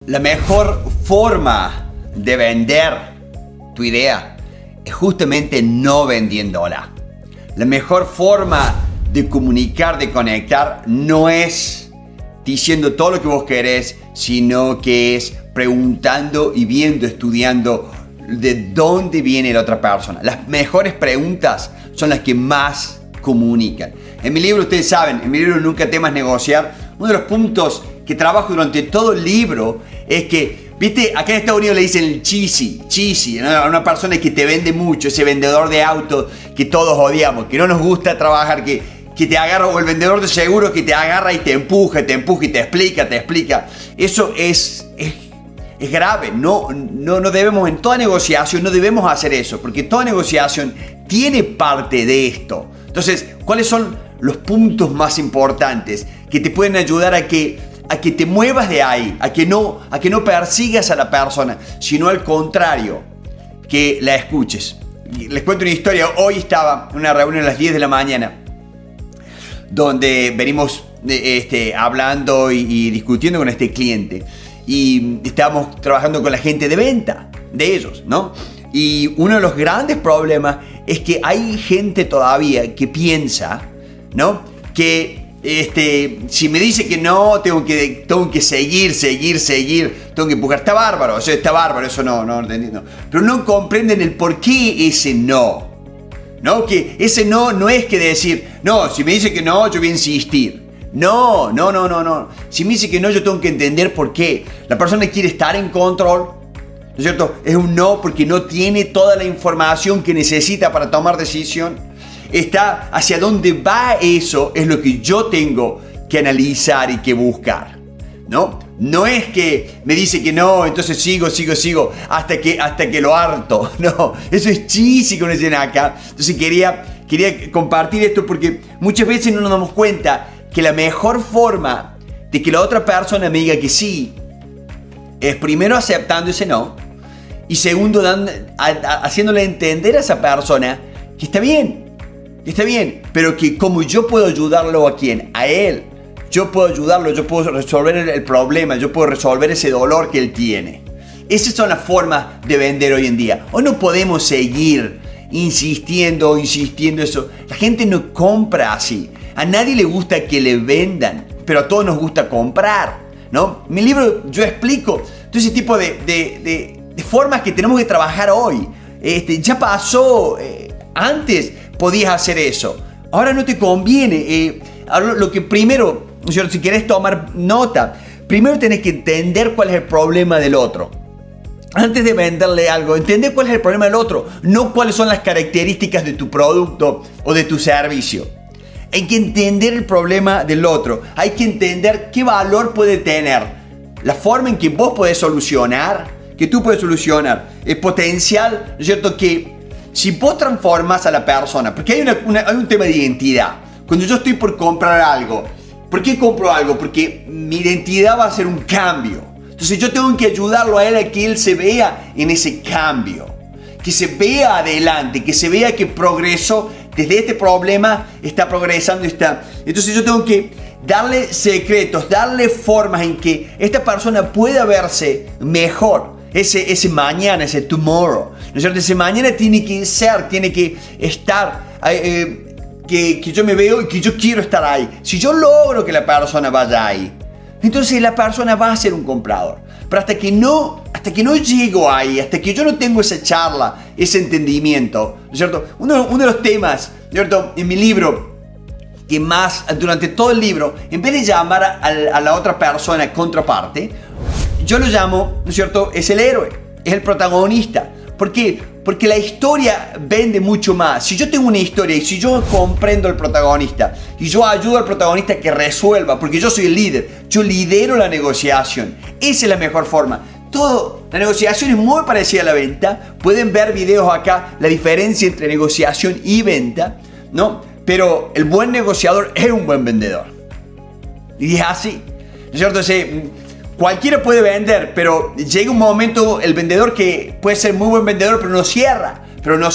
La mejor forma de vender tu idea es justamente no vendiéndola. La mejor forma de comunicar, de conectar, no es diciendo todo lo que vos querés, sino que es preguntando y viendo, estudiando de dónde viene la otra persona. Las mejores preguntas son las que más comunican. En mi libro, ustedes saben, en mi libro Nunca temas negociar, uno de los puntos que trabajo durante todo el libro es que, viste, acá en Estados Unidos le dicen el cheesy, ¿no? Una persona que te vende mucho, ese vendedor de autos que todos odiamos, que no nos gusta trabajar, que te agarra, o el vendedor de seguros que te agarra y te empuja y te explica. Eso es grave. No debemos, en toda negociación, no debemos hacer eso, porque toda negociación tiene parte de esto. Entonces, ¿cuáles son los puntos más importantes que te pueden ayudar a que te muevas de ahí, a que no persigas a la persona, sino al contrario, que la escuches? Les cuento una historia. Hoy estaba en una reunión a las 10 de la mañana donde venimos hablando y discutiendo con este cliente, y estábamos trabajando con la gente de venta de ellos, ¿no? Y uno de los grandes problemas es que hay gente todavía que piensa, ¿no?, que si me dice que no, tengo que seguir, tengo que empujar. Está bárbaro, eso no entiendo. Pero no comprenden el por qué ese no. ¿No? Que ese no es que decir, no, si me dice que no, yo voy a insistir. No. Si me dice que no, yo tengo que entender por qué. La persona quiere estar en control, ¿no es cierto? Es un no porque no tiene toda la información que necesita para tomar decisión. Está hacia dónde va eso, es lo que yo tengo que analizar y que buscar, ¿no? No es que me dice que no, entonces sigo hasta que lo harto. No, eso es cheesy, como dicen acá. Entonces quería compartir esto porque muchas veces no nos damos cuenta que la mejor forma de que la otra persona me diga que sí es primero aceptando ese no, y segundo haciéndole entender a esa persona que está bien, pero que como yo puedo ayudarlo a él. Yo puedo ayudarlo, yo puedo resolver el problema, yo puedo resolver ese dolor que él tiene. Esas son las formas de vender hoy en día. Hoy no podemos seguir insistiendo eso. La gente no compra así. A nadie le gusta que le vendan, pero a todos nos gusta comprar, ¿no? En mi libro yo explico todo ese tipo de formas que tenemos que trabajar hoy. Ya pasó, antes podías hacer eso. Ahora no te conviene. Lo que primero, si quieres tomar nota, primero tenés que entender cuál es el problema del otro. Antes de venderle algo, entender cuál es el problema del otro, no cuáles son las características de tu producto o de tu servicio. Hay que entender el problema del otro, hay que entender qué valor puede tener, la forma en que vos podés solucionar, que tú puedes solucionar, el potencial, ¿no es cierto?, que si vos transformas a la persona, porque hay un tema de identidad. Cuando yo estoy por comprar algo, ¿por qué compro algo? Porque mi identidad va a hacer un cambio. Entonces yo tengo que ayudarlo a él a que él se vea en ese cambio, que se vea adelante, que se vea que progresó desde este problema, está progresando, Entonces yo tengo que darle secretos, darle formas en que esta persona pueda verse mejor. Ese mañana, ese tomorrow, ¿no es cierto? Ese mañana tiene que ser, tiene que estar, que yo me veo y que yo quiero estar ahí. Si yo logro que la persona vaya ahí, entonces la persona va a ser un comprador. Pero hasta que no llego ahí, hasta que yo no tengo esa charla, ese entendimiento, ¿no es cierto? Uno de los temas, ¿no es cierto?, en mi libro, que más durante todo el libro, en vez de llamar a la otra persona contraparte, yo lo llamo, ¿no es cierto?, es el héroe, es el protagonista. ¿Por qué? Porque la historia vende mucho más. Si yo tengo una historia y si yo comprendo al protagonista y yo ayudo al protagonista que resuelva, porque yo soy el líder, yo lidero la negociación. Esa es la mejor forma. La negociación es muy parecida a la venta. Pueden ver videos acá, la diferencia entre negociación y venta, ¿no? Pero el buen negociador es un buen vendedor. Y es así, ¿no es cierto? Cualquiera puede vender, pero llega un momento, el vendedor que puede ser muy buen vendedor, pero no cierra.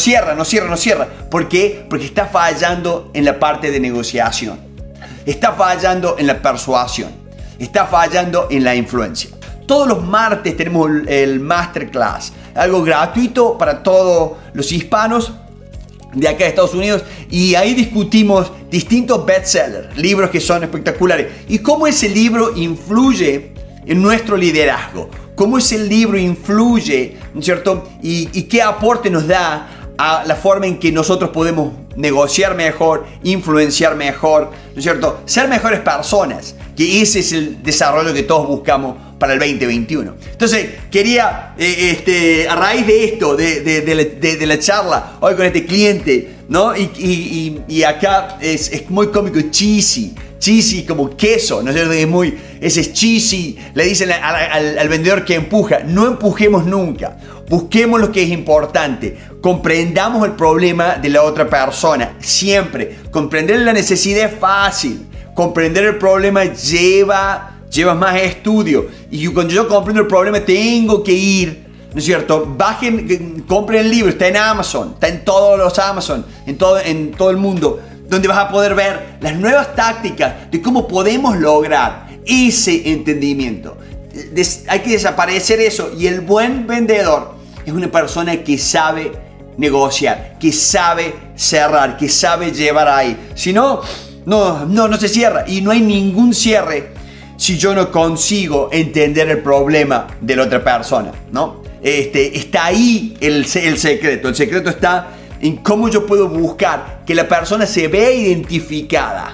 ¿Por qué? Porque está fallando en la parte de negociación. Está fallando en la persuasión. Está fallando en la influencia. todos los martes tenemos el Masterclass, algo gratuito para todos los hispanos de acá de Estados Unidos, y ahí discutimos distintos bestsellers, libros que son espectaculares, y cómo ese libro influye en nuestro liderazgo, cómo ese libro influye, ¿no es cierto? Y qué aporte nos da a la forma en que nosotros podemos negociar mejor, influenciar mejor, ¿no es cierto? Ser mejores personas, que ese es el desarrollo que todos buscamos para el 2021. Entonces, quería, a raíz de esto, de la charla hoy con este cliente, ¿no? Y acá es muy cómico, cheesy como queso, ¿no es cierto? Ese es cheesy, le dicen al vendedor que empuja. No empujemos nunca, busquemos lo que es importante, comprendamos el problema de la otra persona, siempre. Comprender la necesidad es fácil, comprender el problema lleva más estudio, y cuando yo comprendo el problema tengo que ir, ¿no es cierto? Compren el libro, está en Amazon, está en todos los Amazon, en todo el mundo, donde vas a poder ver las nuevas tácticas de cómo podemos lograr ese entendimiento. Hay que desaparecer eso, y el buen vendedor es una persona que sabe negociar, que sabe cerrar, que sabe llevar ahí. Si no, no se cierra, y no hay ningún cierre si yo no consigo entender el problema de la otra persona, ¿no? Está ahí el secreto. El secreto está en cómo yo puedo buscar que la persona se vea identificada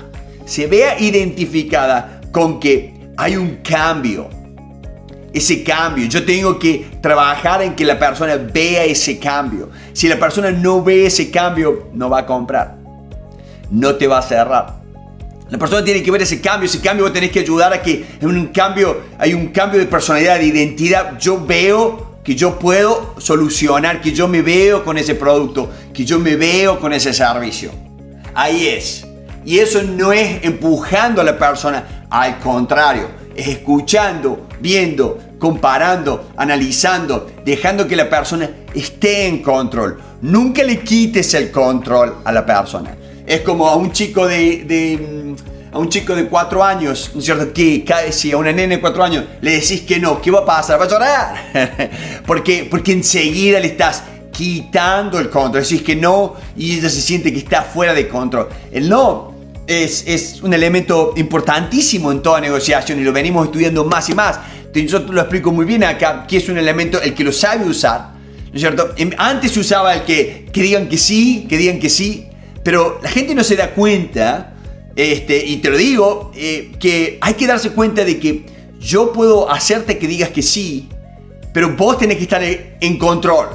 con que hay un cambio. Ese cambio, yo tengo que trabajar en que la persona vea ese cambio. Si la persona no ve ese cambio, no va a comprar, no te va a cerrar. La persona tiene que ver ese cambio vos tenés que ayudar a que hay un cambio de personalidad, de identidad. Yo veo que yo puedo solucionar, que yo me veo con ese producto, que yo me veo con ese servicio. Ahí es. Y eso no es empujando a la persona, al contrario, es escuchando, viendo, comparando, analizando, dejando que la persona esté en control. Nunca le quites el control a la persona. Es como a un chico de 4 años, ¿no es cierto? Si a una nena de 4 años le decís que no, ¿qué va a pasar? Va a llorar. Porque enseguida le estás quitando el control. Decís que no y ella se siente que está fuera de control. El no es un elemento importantísimo en toda negociación, y lo venimos estudiando más y más. Yo lo explico muy bien acá, que es un elemento el que lo sabe usar, ¿no es cierto? Antes se usaba el que digan que sí, pero la gente no se da cuenta, y te lo digo, que hay que darse cuenta de que yo puedo hacerte que digas que sí, pero vos tenés que estar en control.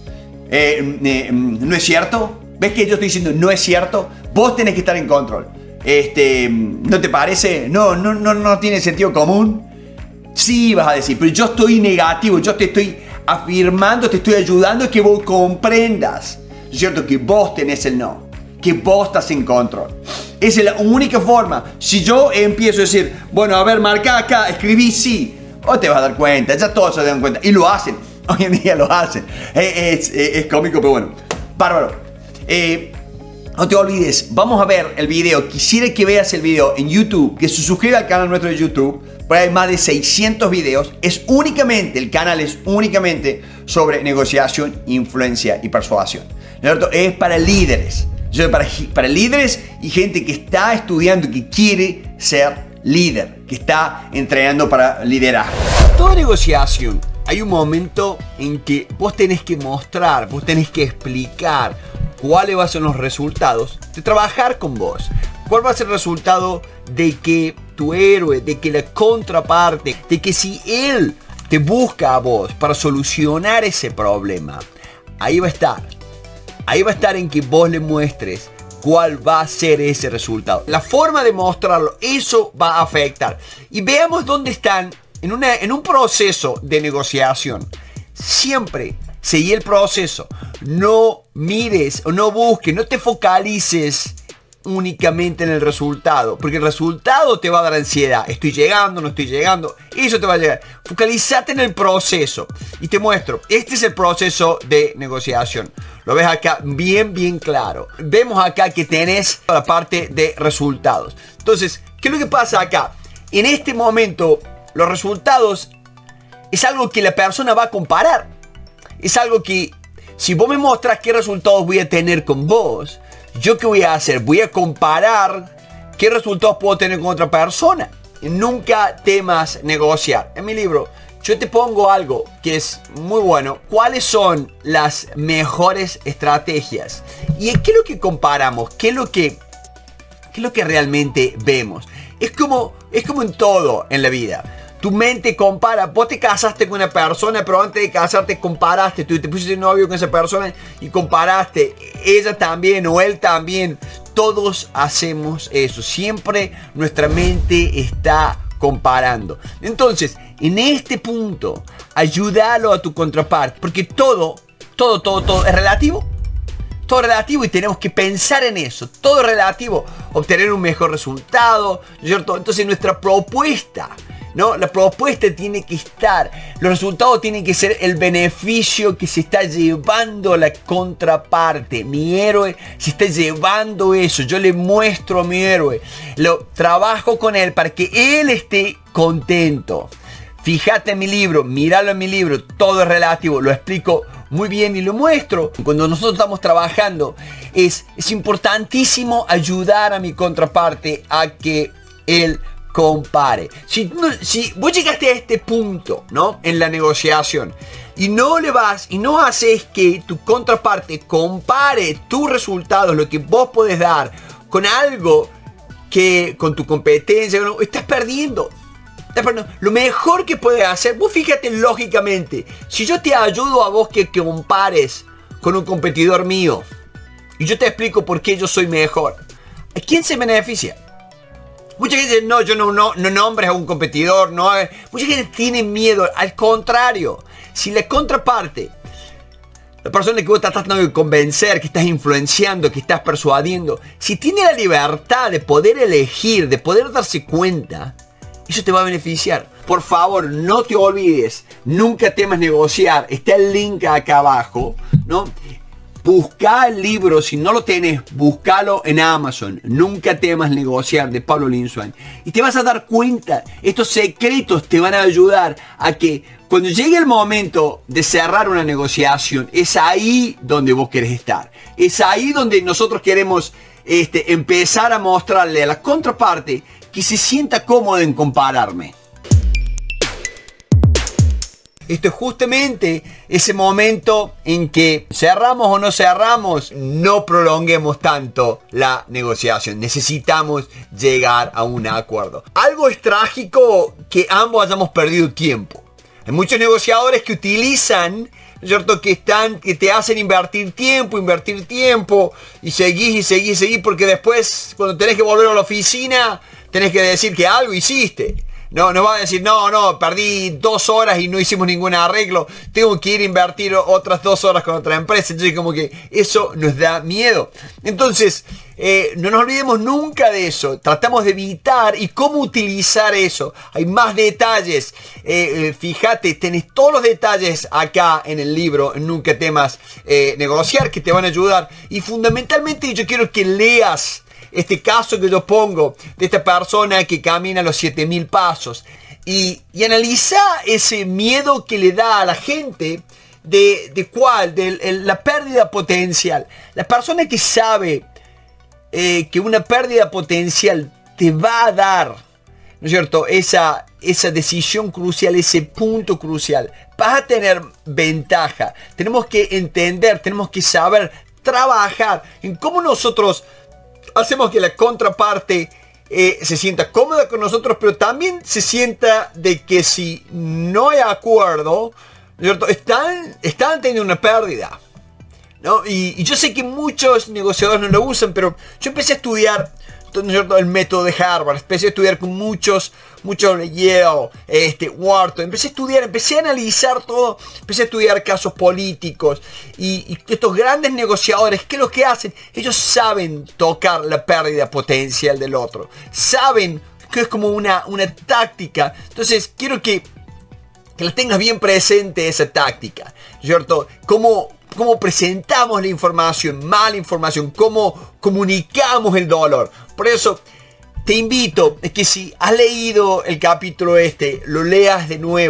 ¿No es cierto? ¿Ves que yo estoy diciendo no es cierto? Vos tenés que estar en control. ¿No te parece? No tiene sentido común. Sí, vas a decir, pero yo estoy negativo, yo te estoy afirmando, te estoy ayudando a que vos comprendas, ¿no es cierto? Que vos tenés el no, que vos estás en control. Esa es la única forma. Si yo empiezo a decir, bueno, a ver, marca acá, escribí sí, vos te vas a dar cuenta, ya todos se dan cuenta, y lo hacen, hoy en día lo hacen. Es cómico, pero bueno, bárbaro. No te olvides, vamos a ver el video. Quisiera que veas el video en YouTube, que se suscriba al canal nuestro de YouTube. Por ahí hay más de 600 videos. El canal es únicamente sobre negociación, influencia y persuasión. ¿No es cierto? Es para líderes. Para líderes y gente que está estudiando, que quiere ser líder, que está entrenando para liderazgo. Toda negociación hay un momento en que vos tenés que mostrar, vos tenés que explicar cuáles van a ser los resultados de trabajar con vos. ¿Cuál va a ser el resultado de que tu héroe, de que la contraparte, de que si él te busca a vos para solucionar ese problema, ahí va a estar. Ahí va a estar en que vos le muestres cuál va a ser ese resultado. La forma de mostrarlo, eso va a afectar. Y veamos dónde están en un proceso de negociación. Siempre seguí el proceso. No mires o no busques, no te focalices únicamente en el resultado, porque el resultado te va a dar ansiedad. Estoy llegando, no estoy llegando, eso te va a llegar. Focalízate en el proceso y te muestro. Este es el proceso de negociación. Lo ves acá bien claro. Vemos acá que tenés la parte de resultados. Entonces, ¿qué es lo que pasa acá? En este momento, los resultados es algo que la persona va a comparar. Es algo que, si vos me mostrás qué resultados voy a tener con vos, ¿yo qué voy a hacer? Voy a comparar qué resultados puedo tener con otra persona. Nunca temas negociar. En mi libro, yo te pongo algo que es muy bueno. ¿Cuáles son las mejores estrategias? ¿Y qué es lo que comparamos? ¿Qué es lo que realmente vemos? Es como en todo en la vida. Tu mente compara. Vos te casaste con una persona, pero antes de casarte comparaste. Tú te pusiste novio con esa persona y comparaste. Ella también o él también. Todos hacemos eso. Siempre nuestra mente está comparando. Entonces, en este punto, ayúdalo a tu contraparte. Porque todo es relativo. Todo es relativo y tenemos que pensar en eso. Todo es relativo. Obtener un mejor resultado, ¿cierto? Entonces nuestra propuesta, ¿no? La propuesta tiene que estar. Los resultados tienen que ser el beneficio que se está llevando la contraparte. Mi héroe se está llevando eso. Yo le muestro a mi héroe. Lo trabajo con él para que él esté contento. Fíjate en mi libro, míralo en mi libro. Todo es relativo. Lo explico muy bien y lo muestro. Cuando nosotros estamos trabajando, es importantísimo ayudar a mi contraparte a que él compare. Si vos llegaste a este punto, ¿no? En la negociación y no le vas y no haces que tu contraparte compare tus resultados, lo que vos podés dar con algo que con tu competencia, ¿no? Estás perdiendo. Lo mejor que puedes hacer, vos fíjate lógicamente, si yo te ayudo a vos que compares con un competidor mío y yo te explico por qué yo soy mejor, ¿a quién se beneficia? Mucha gente dice, no, yo no nombres a un competidor, no. Mucha gente tiene miedo. Al contrario, si la contraparte, la persona que vos estás tratando de convencer, que estás influenciando, que estás persuadiendo, si tiene la libertad de poder elegir, de poder darse cuenta, eso te va a beneficiar. Por favor, no te olvides, nunca temas negociar. Está el link acá abajo, ¿no? Busca el libro, si no lo tenés, búscalo en Amazon. Nunca temas negociar, de Pablo Linsuan. Y te vas a dar cuenta, estos secretos te van a ayudar a que cuando llegue el momento de cerrar una negociación, es ahí donde vos querés estar. Es ahí donde nosotros queremos empezar a mostrarle a la contraparte que se sienta cómodo en compararme. Esto es justamente ese momento en que cerramos o no cerramos, no prolonguemos tanto la negociación. Necesitamos llegar a un acuerdo. Algo es trágico que ambos hayamos perdido tiempo. Hay muchos negociadores que utilizan, ¿cierto? Que te hacen invertir tiempo y seguís, porque después cuando tenés que volver a la oficina tenés que decir que algo hiciste. No vas a decir, no, perdí 2 horas y no hicimos ningún arreglo, tengo que ir a invertir otras 2 horas con otra empresa. Entonces como que eso nos da miedo. Entonces, no nos olvidemos nunca de eso. Tratamos de evitar y cómo utilizar eso. Hay más detalles. Fíjate, tenés todos los detalles acá en el libro, Nunca temas negociar, que te van a ayudar. Y fundamentalmente yo quiero que leas este caso que yo pongo de esta persona que camina los 7000 pasos y analiza ese miedo que le da a la gente de la pérdida potencial. La persona que sabe que una pérdida potencial te va a dar, ¿no es cierto?, esa decisión crucial, ese punto crucial, vas a tener ventaja. Tenemos que entender, tenemos que saber trabajar en cómo nosotros hacemos que la contraparte se sienta cómoda con nosotros, pero también se sienta de que si no hay acuerdo, ¿cierto?, están teniendo una pérdida, ¿no? Y yo sé que muchos negociadores no lo usan, pero yo empecé a estudiar, ¿cierto?, el método de Harvard, empecé a estudiar con muchos Yale, Wharton, empecé a analizar todo, empecé a estudiar casos políticos y estos grandes negociadores, ¿qué es lo que hacen? Ellos saben tocar la pérdida potencial del otro, saben que es como una táctica. Entonces quiero que la tengas bien presente, esa táctica, ¿cierto? Cómo presentamos la información, mala información, cómo comunicamos el dolor. Por eso te invito a que si has leído el capítulo lo leas de nuevo,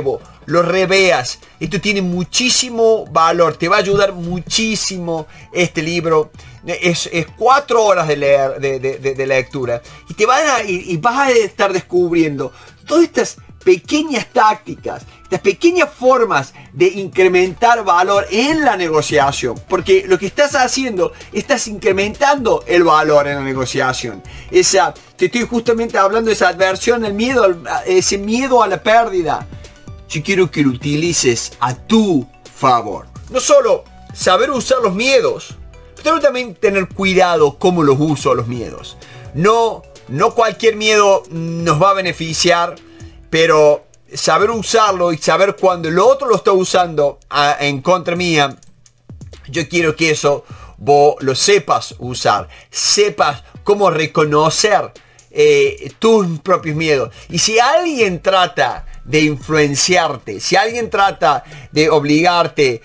lo reveas. Esto tiene muchísimo valor, te va a ayudar muchísimo este libro. Es 4 horas de leer, de lectura, y vas a estar descubriendo todas estas pequeñas tácticas, estas pequeñas formas de incrementar valor en la negociación, porque lo que estás haciendo, estás incrementando el valor en la negociación. Te estoy justamente hablando de esa adversión, el miedo, ese miedo a la pérdida. Yo quiero que lo utilices a tu favor. No solo saber usar los miedos, pero también tener cuidado cómo los uso los miedos. No cualquier miedo nos va a beneficiar, pero saber usarlo y saber cuando el otro lo está usando en contra mía, yo quiero que eso vos lo sepas usar, sepas cómo reconocer tus propios miedos. Y si alguien trata de influenciarte, si alguien trata de obligarte,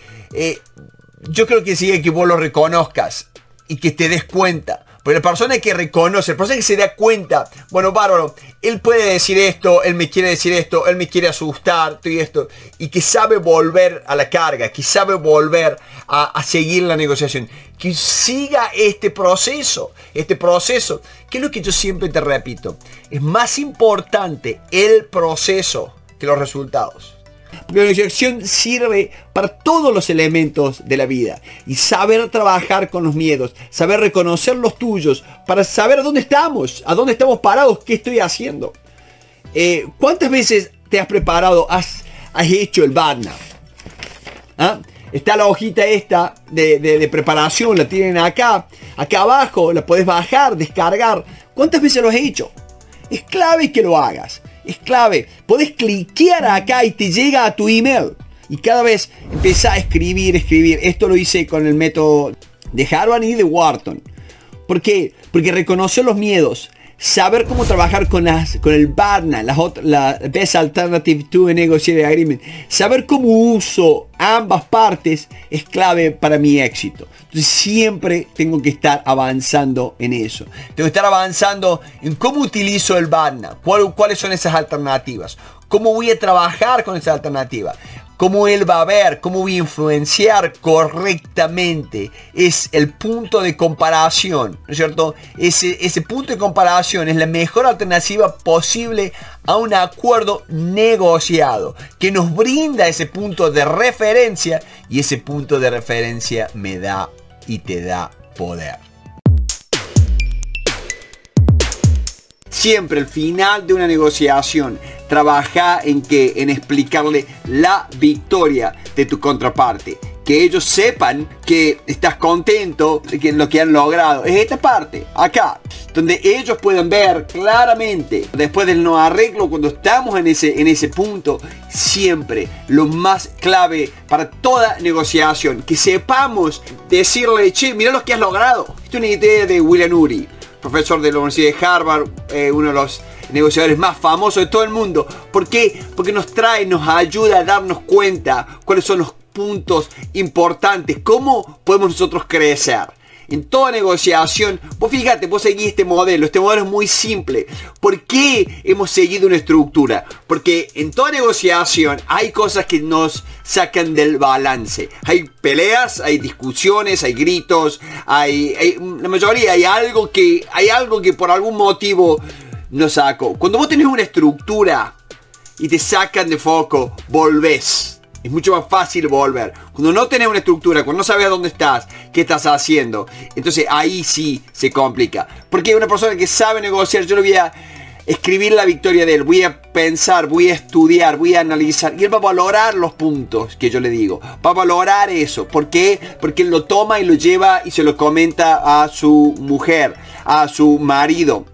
yo creo que sí, que vos lo reconozcas y que te des cuenta. Porque la persona que reconoce, la persona que se da cuenta, bueno, bárbaro, él puede decir esto, él me quiere decir esto, él me quiere asustar, todo esto, y que sabe volver a la carga, que sabe volver a seguir la negociación, que siga este proceso, que es lo que yo siempre te repito, es más importante el proceso que los resultados. Porque la negociación sirve para todos los elementos de la vida. Y saber trabajar con los miedos, saber reconocer los tuyos, para saber a dónde estamos parados, qué estoy haciendo. ¿Cuántas veces te has preparado, has hecho el BANA? ¿Ah? Está la hojita esta de preparación, la tienen acá abajo, la podés bajar, descargar. ¿Cuántas veces lo has hecho? Es clave que lo hagas. Es clave. Podés cliquear acá y te llega a tu email. Y cada vez empezá a escribir. Esto lo hice con el método de Harvard y de Wharton. ¿Por qué? Porque reconocer los miedos, saber cómo trabajar con el BARNA, la Best Alternative to a Negotiated Agreement, saber cómo uso ambas partes es clave para mi éxito. Entonces siempre tengo que estar avanzando en eso. Tengo que estar avanzando en cómo utilizo el BARNA, cuáles son esas alternativas, cómo voy a trabajar con esa alternativa, cómo él va a ver, cómo voy a influenciar correctamente. Es el punto de comparación, ¿no es cierto? Ese punto de comparación es la mejor alternativa posible a un acuerdo negociado, que nos brinda ese punto de referencia, y ese punto de referencia me da y te da poder. Siempre al final de una negociación, trabaja en explicarle la victoria de tu contraparte. Que ellos sepan que estás contento de lo que han logrado. Es esta parte, acá, donde ellos puedan ver claramente, después del no arreglo, cuando estamos en ese punto, siempre lo más clave para toda negociación, que sepamos decirle, che, mira lo que has logrado. Esta es una idea de William Ury, profesor de la Universidad de Harvard, uno de los negociadores más famosos de todo el mundo. ¿Por qué? Porque nos ayuda a darnos cuenta cuáles son los puntos importantes, cómo podemos nosotros crecer. En toda negociación, vos fíjate, vos seguís este modelo es muy simple. ¿Por qué hemos seguido una estructura? Porque en toda negociación hay cosas que nos sacan del balance. Hay peleas, hay discusiones, hay gritos, la mayoría hay algo que por algún motivo nos sacó. Cuando vos tenés una estructura y te sacan de foco, volvés. Es mucho más fácil volver. Cuando no tenés una estructura, cuando no sabes a dónde estás, qué estás haciendo, entonces ahí sí se complica. Porque una persona que sabe negociar, yo le voy a escribir la victoria de él, voy a pensar, voy a estudiar, voy a analizar, y él va a valorar los puntos que yo le digo. Va a valorar eso. ¿Por qué? Porque él lo toma y lo lleva y se lo comenta a su mujer, a su marido,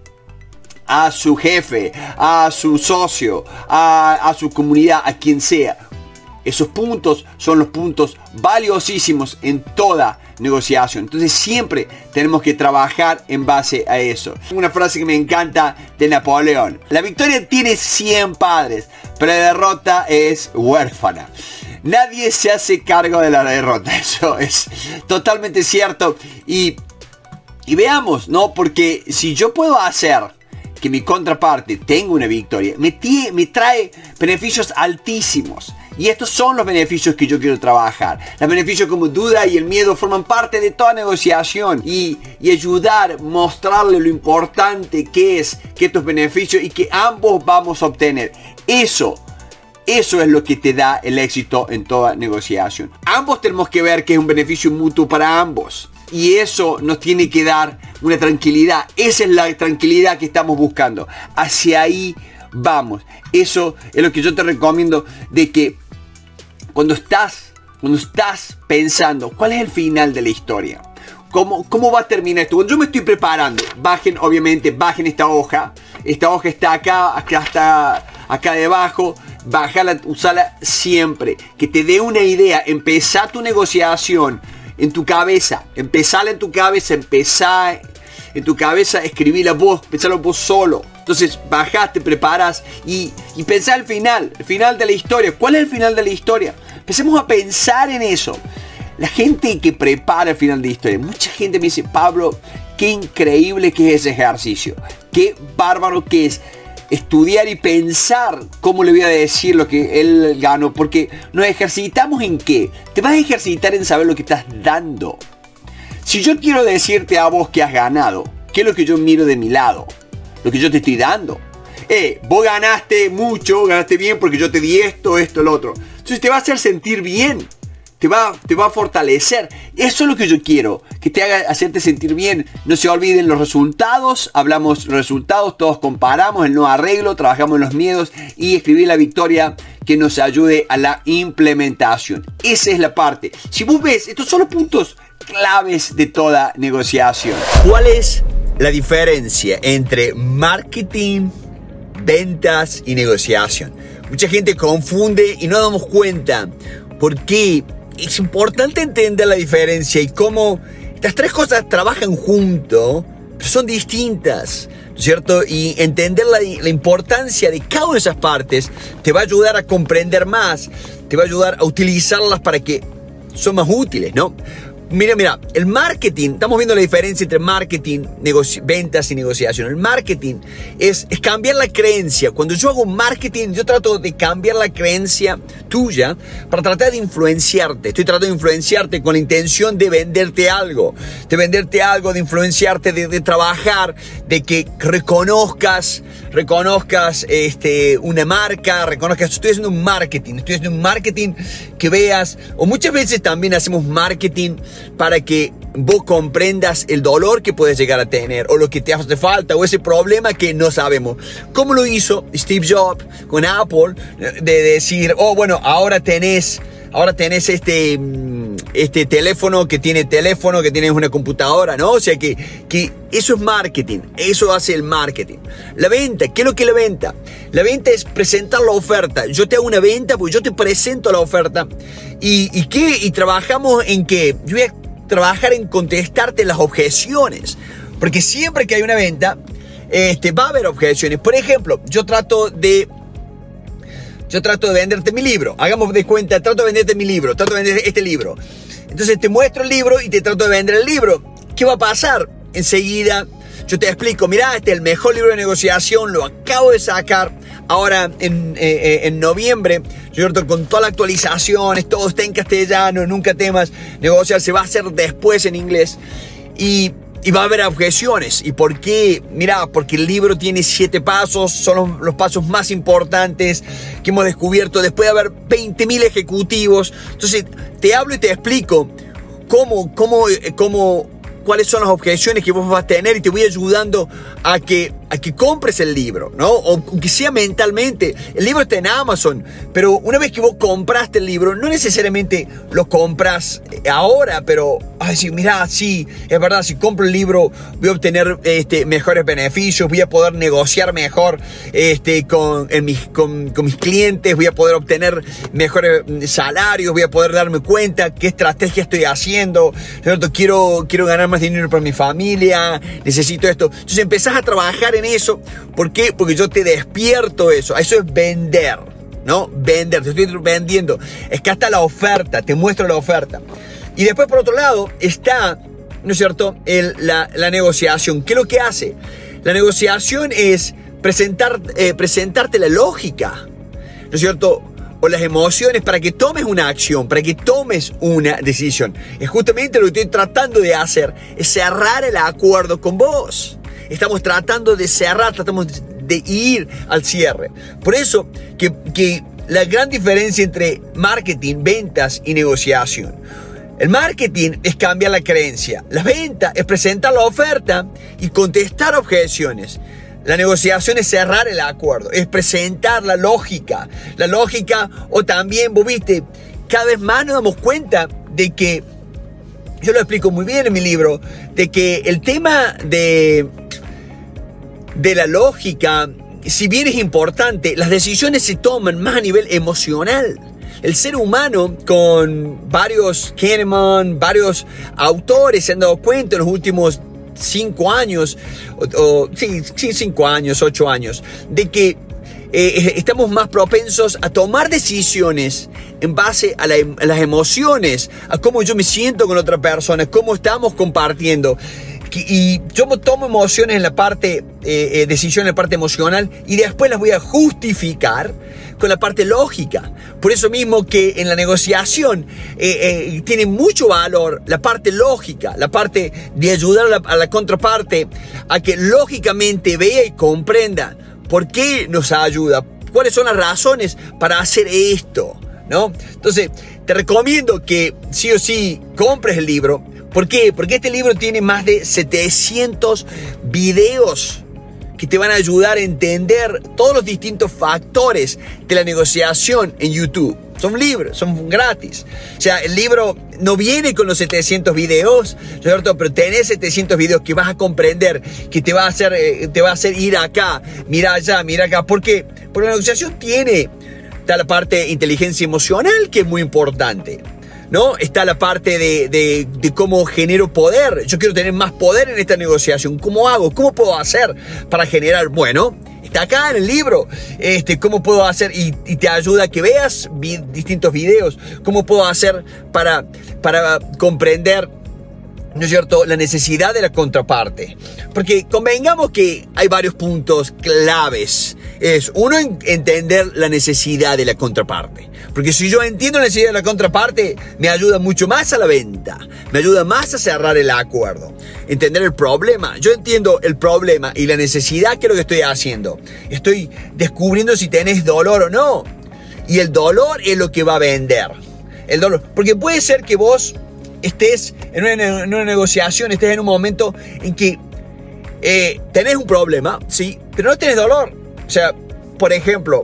a su jefe, a su socio, a su comunidad, a quien sea. Esos puntos son los puntos valiosísimos en toda negociación. Entonces siempre tenemos que trabajar en base a eso. Una frase que me encanta de Napoleón: la victoria tiene 100 padres, pero la derrota es huérfana. Nadie se hace cargo de la derrota. Eso es totalmente cierto. Y veamos, ¿no? Porque si yo puedo hacer que mi contraparte tenga una victoria, me trae beneficios altísimos. Y estos son los beneficios que yo quiero trabajar. Los beneficios como duda y el miedo forman parte de toda negociación. Y ayudar, mostrarle lo importante que es que estos beneficios y que ambos vamos a obtener. Eso es lo que te da el éxito en toda negociación. Ambos tenemos que ver que es un beneficio mutuo para ambos. Y eso nos tiene que dar una tranquilidad. Esa es la tranquilidad que estamos buscando. Hacia ahí vamos. Eso es lo que yo te recomiendo, de que cuando estás pensando cuál es el final de la historia, cómo va a terminar esto, cuando yo me estoy preparando, bajen esta hoja. Esta hoja está acá está acá debajo. Bájala, usala siempre, que te dé una idea. Empezá tu negociación en tu cabeza, empezala en tu cabeza, escribíla vos, pensalo vos solo. Entonces bajás, te preparas y pensá el final de la historia. ¿Cuál es el final de la historia? Empecemos a pensar en eso. La gente que prepara el final de la historia, mucha gente me dice: Pablo, qué increíble que es ese ejercicio, qué bárbaro que es estudiar y pensar cómo le voy a decir lo que él ganó, porque nos ejercitamos en qué. Te vas a ejercitar en saber lo que estás dando. Si yo quiero decirte a vos que has ganado, ¿qué es lo que yo miro de mi lado? Lo que yo te estoy dando. Vos ganaste mucho, ganaste bien porque yo te di esto, lo otro. Entonces te va a hacer sentir bien. Te va a fortalecer. Eso es lo que yo quiero, que te haga hacerte sentir bien. No se olviden los resultados. Hablamos los resultados, todos comparamos el no arreglo, trabajamos en los miedos y escribir la victoria que nos ayude a la implementación. Esa es la parte. Si vos ves, estos son los puntos claves de toda negociación. ¿Cuál es la diferencia entre marketing, ventas y negociación? Mucha gente confunde y no damos cuenta por qué. Es importante entender la diferencia y cómo estas tres cosas trabajan juntos, pero son distintas, ¿no es cierto? Y entender la importancia de cada una de esas partes te va a ayudar a comprender más, te va a ayudar a utilizarlas para que son más útiles, ¿no? Mira, el marketing, estamos viendo la diferencia entre marketing, ventas y negociación. El marketing es cambiar la creencia. Cuando yo hago marketing, yo trato de cambiar la creencia tuya para tratar de influenciarte. Estoy tratando de influenciarte con la intención de venderte algo, de influenciarte, de trabajar, de que reconozcas una marca, estoy haciendo un marketing que veas, o muchas veces también hacemos marketing para que vos comprendas el dolor que puedes llegar a tener, o lo que te hace falta, o ese problema que no sabemos. ¿Cómo lo hizo Steve Jobs con Apple? De decir, ahora tenés este teléfono que tiene una computadora, ¿no? O sea que eso es marketing, eso hace el marketing. La venta, ¿qué es lo que es la venta? La venta es presentar la oferta. Yo te hago una venta porque yo te presento la oferta. ¿Y trabajamos en qué? Yo voy a trabajar en contestarte las objeciones, porque siempre que hay una venta, va a haber objeciones. Por ejemplo, yo trato de venderte mi libro. Hagamos de cuenta, trato de venderte mi libro, trato de vender este libro. Entonces te muestro el libro y te trato de vender el libro. ¿Qué va a pasar? Enseguida yo te explico: mira, este es el mejor libro de negociación, lo acabo de sacar ahora en noviembre, ¿cierto? Con todas las actualizaciones, todo está en castellano, nunca temas negociar, se va a hacer después en inglés. Y va a haber objeciones. ¿Y por qué? Mira, porque el libro tiene 7 pasos, son los pasos más importantes que hemos descubierto después de haber 20.000 ejecutivos. Entonces te hablo y te explico cuáles son las objeciones que vos vas a tener, y te voy ayudando a que compres el libro, ¿no? O que sea mentalmente. El libro está en Amazon, pero una vez que vos compraste el libro, no necesariamente lo compras ahora, pero sí, mira, sí, es verdad, si compro el libro voy a obtener mejores beneficios, voy a poder negociar mejor con mis clientes, voy a poder obtener mejores salarios, voy a poder darme cuenta qué estrategia estoy haciendo, ¿cierto? Quiero ganar más dinero para mi familia, necesito esto. Entonces empezás a trabajar en eso. ¿Por qué? Porque yo te despierto eso. Eso es vender, ¿no? Vender, te estoy vendiendo. Es que hasta la oferta, te muestro la oferta. Y después, por otro lado, está, ¿no es cierto?, la negociación. ¿Qué es lo que hace? La negociación es presentarte la lógica, ¿no es cierto? o las emociones para que tomes una acción, para que tomes una decisión. Es justamente lo que estoy tratando de hacer, es cerrar el acuerdo con vos. Estamos tratando de cerrar, tratamos de ir al cierre. Por eso que la gran diferencia entre marketing, ventas y negociación. El marketing es cambiar la creencia. La venta es presentar la oferta y contestar objeciones. La negociación es cerrar el acuerdo, es presentar la lógica. La lógica, o también, vos viste, cada vez más nos damos cuenta de que, yo lo explico muy bien en mi libro, de que el tema de la lógica, si bien es importante, las decisiones se toman más a nivel emocional. El ser humano, con varios Kahneman, varios autores se han dado cuenta en los últimos 5 años, 5 años, 8 años, de que estamos más propensos a tomar decisiones en base a las emociones, a cómo yo me siento con otra persona, cómo estamos compartiendo. Y yo tomo emociones en la parte, decisión en la parte emocional, y después las voy a justificar con la parte lógica. Por eso mismo que en la negociación tiene mucho valor la parte lógica, la parte de ayudar a la contraparte a que lógicamente vea y comprenda por qué nos ayuda, cuáles son las razones para hacer esto, ¿no? Entonces, te recomiendo que sí o sí compres el libro. ¿Por qué? Porque este libro tiene más de 700 videos que te van a ayudar a entender todos los distintos factores de la negociación en YouTube. Son libros, son gratis. O sea, el libro no viene con los 700 videos, ¿cierto? Pero tenés 700 videos que vas a comprender, que te va a hacer ir acá, mira allá, mira acá. ¿Por qué? Porque la negociación está la parte de inteligencia emocional, que es muy importante, ¿no? Está la parte de cómo genero poder. Yo quiero tener más poder en esta negociación. ¿Cómo hago? ¿Cómo puedo hacer para generar? Bueno, está acá en el libro. ¿Cómo puedo hacer? Y te ayuda a que veas distintos videos. ¿Cómo puedo hacer para comprender, ¿no es cierto?, la necesidad de la contraparte? Porque convengamos que hay varios puntos claves. Es uno, entender la necesidad de la contraparte. Porque si yo entiendo la necesidad de la contraparte, me ayuda mucho más a la venta. Me ayuda más a cerrar el acuerdo. Entender el problema. Yo entiendo el problema y la necesidad, que es lo que estoy haciendo. Estoy descubriendo si tenés dolor o no. Y el dolor es lo que va a vender. El dolor. Porque puede ser que vos estés en una negociación, estés en un momento en que tenés un problema, sí, pero no tenés dolor. O sea, por ejemplo,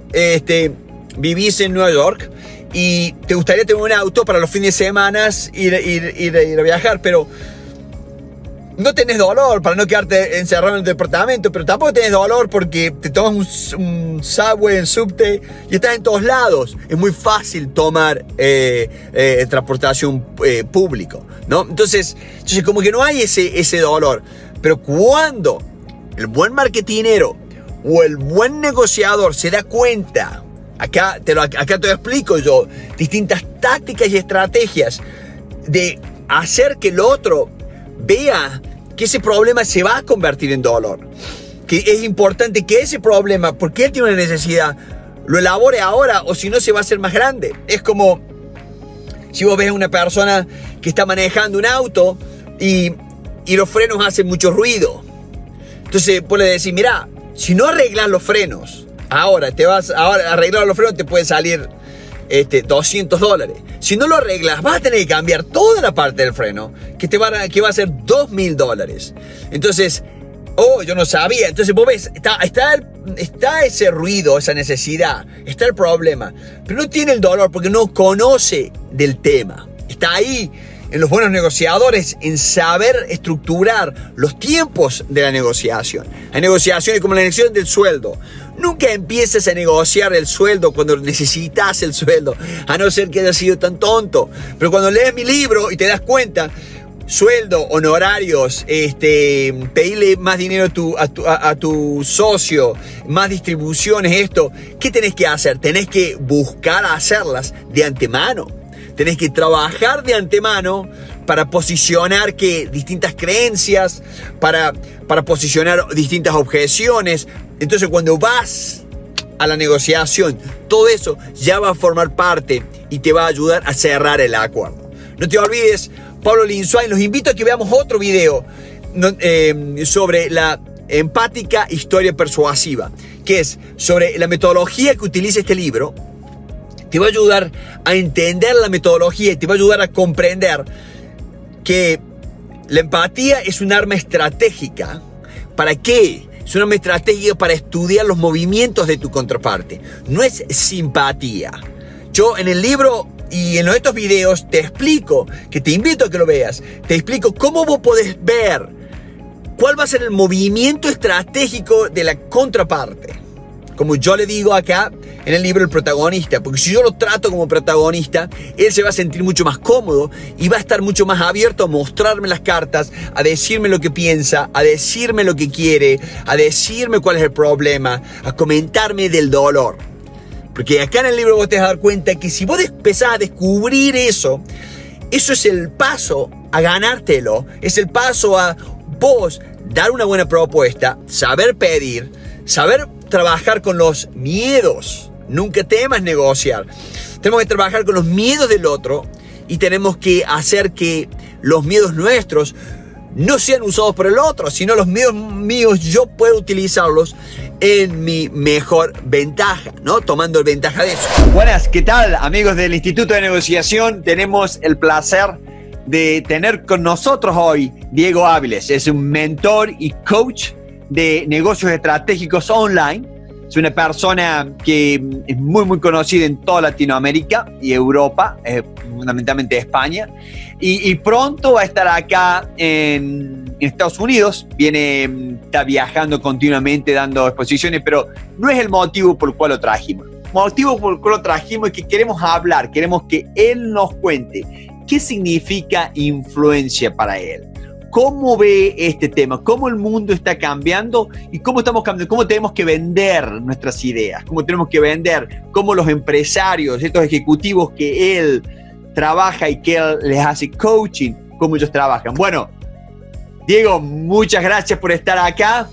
vivís en Nueva York y te gustaría tener un auto para los fines de semana, ir a viajar, pero no tenés dolor para no quedarte encerrado en el departamento, pero tampoco tenés dolor porque te tomas un subway, un subte y estás en todos lados. Es muy fácil tomar transportación público, ¿no? Entonces como que no hay ese dolor. Pero cuando el buen marketinero o el buen negociador se da cuenta, acá te lo explico yo, distintas tácticas y estrategias de hacer que el otro vea que ese problema se va a convertir en dolor, que es importante que ese problema, porque él tiene una necesidad, lo elabore ahora, o si no se va a hacer más grande. Es como si vos ves a una persona que está manejando un auto y los frenos hacen mucho ruido. Entonces vos le decís, mira, si no arreglas los frenos ahora arreglar los frenos te puede salir $200. Si no lo arreglas, vas a tener que cambiar toda la parte del freno, que va a ser $2.000. Entonces, yo no sabía. Entonces vos ves, está ese ruido, esa necesidad, está el problema, pero no tiene el dolor porque no conoce del tema. Está ahí en los buenos negociadores, en saber estructurar los tiempos de la negociación. Hay negociaciones como la negociación del sueldo. Nunca empieces a negociar el sueldo cuando necesitas el sueldo, a no ser que hayas sido tan tonto. Pero cuando lees mi libro y te das cuenta, sueldo, honorarios, pedirle más dinero a tu socio, más distribuciones, ¿qué tenés que hacer? Tenés que buscar hacerlas de antemano. Tenés que trabajar de antemano para posicionar distintas creencias, para posicionar distintas objeciones. Entonces cuando vas a la negociación, todo eso ya va a formar parte y te va a ayudar a cerrar el acuerdo. No te olvides, Pablo Linsuay, los invito a que veamos otro video sobre la empática historia persuasiva, que es sobre la metodología que utiliza este libro. Te va a ayudar a entender la metodología y te va a ayudar a comprender que la empatía es un arma estratégica. ¿Para qué? Es una arma estratégica para estudiar los movimientos de tu contraparte. No es simpatía. Yo en el libro y en estos videos te explico, que te invito a que lo veas, te explico cómo vos podés ver cuál va a ser el movimiento estratégico de la contraparte. Como yo le digo acá en el libro, el protagonista, porque si yo lo trato como protagonista, él se va a sentir mucho más cómodo y va a estar mucho más abierto a mostrarme las cartas, a decirme lo que piensa, a decirme lo que quiere, a decirme cuál es el problema, a comentarme del dolor. Porque acá en el libro vos te vas a dar cuenta que si vos empezás a descubrir eso, eso es el paso a ganártelo, es el paso a vos dar una buena propuesta, saber pedir, saber trabajar con los miedos. Nunca temas negociar. Tenemos que trabajar con los miedos del otro y tenemos que hacer que los miedos nuestros no sean usados por el otro, sino los miedos míos yo puedo utilizarlos en mi mejor ventaja, ¿no? Tomando ventaja de eso. Buenas, ¿qué tal, amigos del Instituto de Negociación? Tenemos el placer de tener con nosotros hoy Diego Áviles. Es un mentor y coach de negocios estratégicos online. Es una persona que es muy conocida en toda Latinoamérica y Europa, fundamentalmente España, y pronto va a estar acá en Estados Unidos. Está viajando continuamente, dando exposiciones, pero no es el motivo por el cual lo trajimos. El motivo por el cual lo trajimos es que queremos hablar, queremos que él nos cuente qué significa influencia para él. ¿Cómo ve este tema? ¿Cómo el mundo está cambiando? ¿Y cómo estamos cambiando? ¿Cómo tenemos que vender nuestras ideas? ¿Cómo tenemos que vender? ¿Cómo los empresarios, estos ejecutivos que él trabaja y que él les hace coaching, cómo ellos trabajan? Bueno, Diego, muchas gracias por estar acá.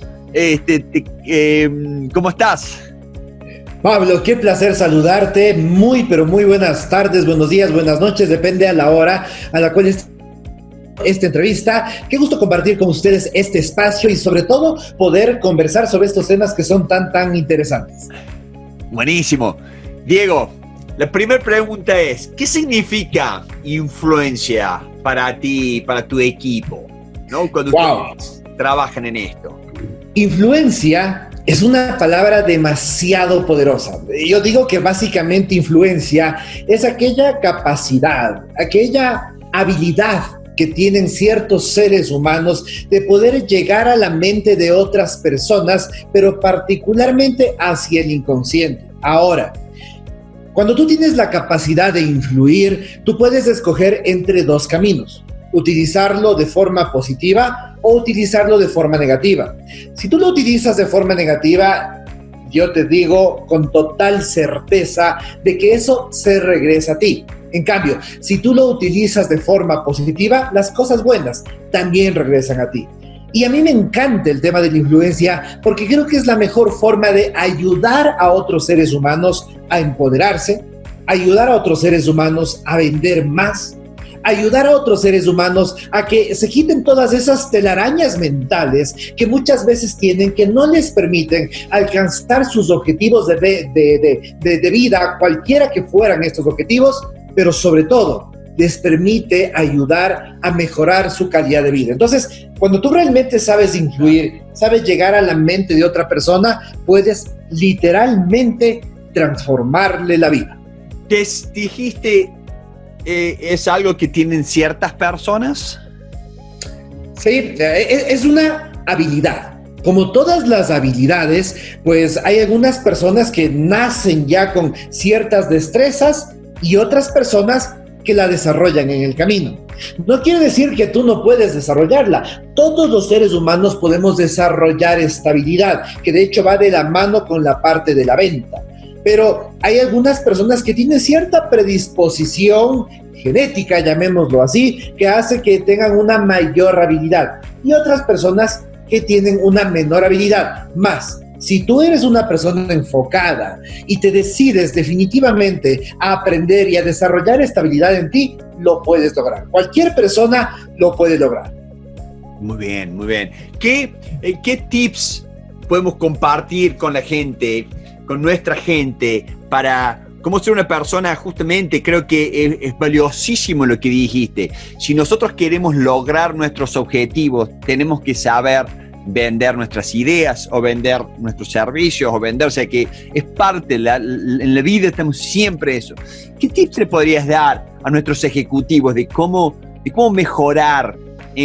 ¿Cómo estás? Pablo, qué placer saludarte. Pero muy buenas tardes, buenos días, buenas noches. Depende a la hora a la cual esta entrevista. Qué gusto compartir con ustedes este espacio y sobre todo poder conversar sobre estos temas que son tan interesantes. Buenísimo. Diego, la primera pregunta es, ¿qué significa influencia para ti, para tu equipo, ¿no? Cuando ustedes trabajan en esto. Influencia es una palabra demasiado poderosa. Yo digo que básicamente influencia es aquella capacidad, aquella habilidad que tienen ciertos seres humanos de poder llegar a la mente de otras personas, pero particularmente hacia el inconsciente. Ahora, cuando tú tienes la capacidad de influir, tú puedes escoger entre dos caminos: utilizarlo de forma positiva o utilizarlo de forma negativa. Si tú lo utilizas de forma negativa, yo te digo con total certeza de que eso se regresa a ti. En cambio, si tú lo utilizas de forma positiva, las cosas buenas también regresan a ti. Y a mí me encanta el tema de la influencia porque creo que es la mejor forma de ayudar a otros seres humanos a empoderarse, ayudar a otros seres humanos a vender más, ayudar a otros seres humanos a que se quiten todas esas telarañas mentales que muchas veces tienen, que no les permiten alcanzar sus objetivos de vida, cualquiera que fueran estos objetivos, pero sobre todo les permite ayudar a mejorar su calidad de vida. Entonces, cuando tú realmente sabes influir, sabes llegar a la mente de otra persona, puedes literalmente transformarle la vida. Dijiste, ¿es algo que tienen ciertas personas? Sí, es una habilidad. Como todas las habilidades, pues hay algunas personas que nacen ya con ciertas destrezas y otras personas que la desarrollan en el camino. No quiere decir que tú no puedes desarrollarla. Todos los seres humanos podemos desarrollar esta habilidad, que de hecho va de la mano con la parte de la venta. Pero hay algunas personas que tienen cierta predisposición genética, llamémoslo así, que hace que tengan una mayor habilidad. Y otras personas que tienen una menor habilidad. Más, Si tú eres una persona enfocada y te decides definitivamente a aprender y a desarrollar esta habilidad en ti, lo puedes lograr. Cualquier persona lo puede lograr. Muy bien, muy bien. ¿Qué tips podemos compartir con la gente, con nuestra gente, para cómo ser una persona? Justamente creo que es valiosísimo lo que dijiste. Si nosotros queremos lograr nuestros objetivos, tenemos que saber vender nuestras ideas o vender nuestros servicios o vender, o sea que es parte, en la vida estamos siempre eso. ¿Qué tips le podrías dar a nuestros ejecutivos de cómo mejorar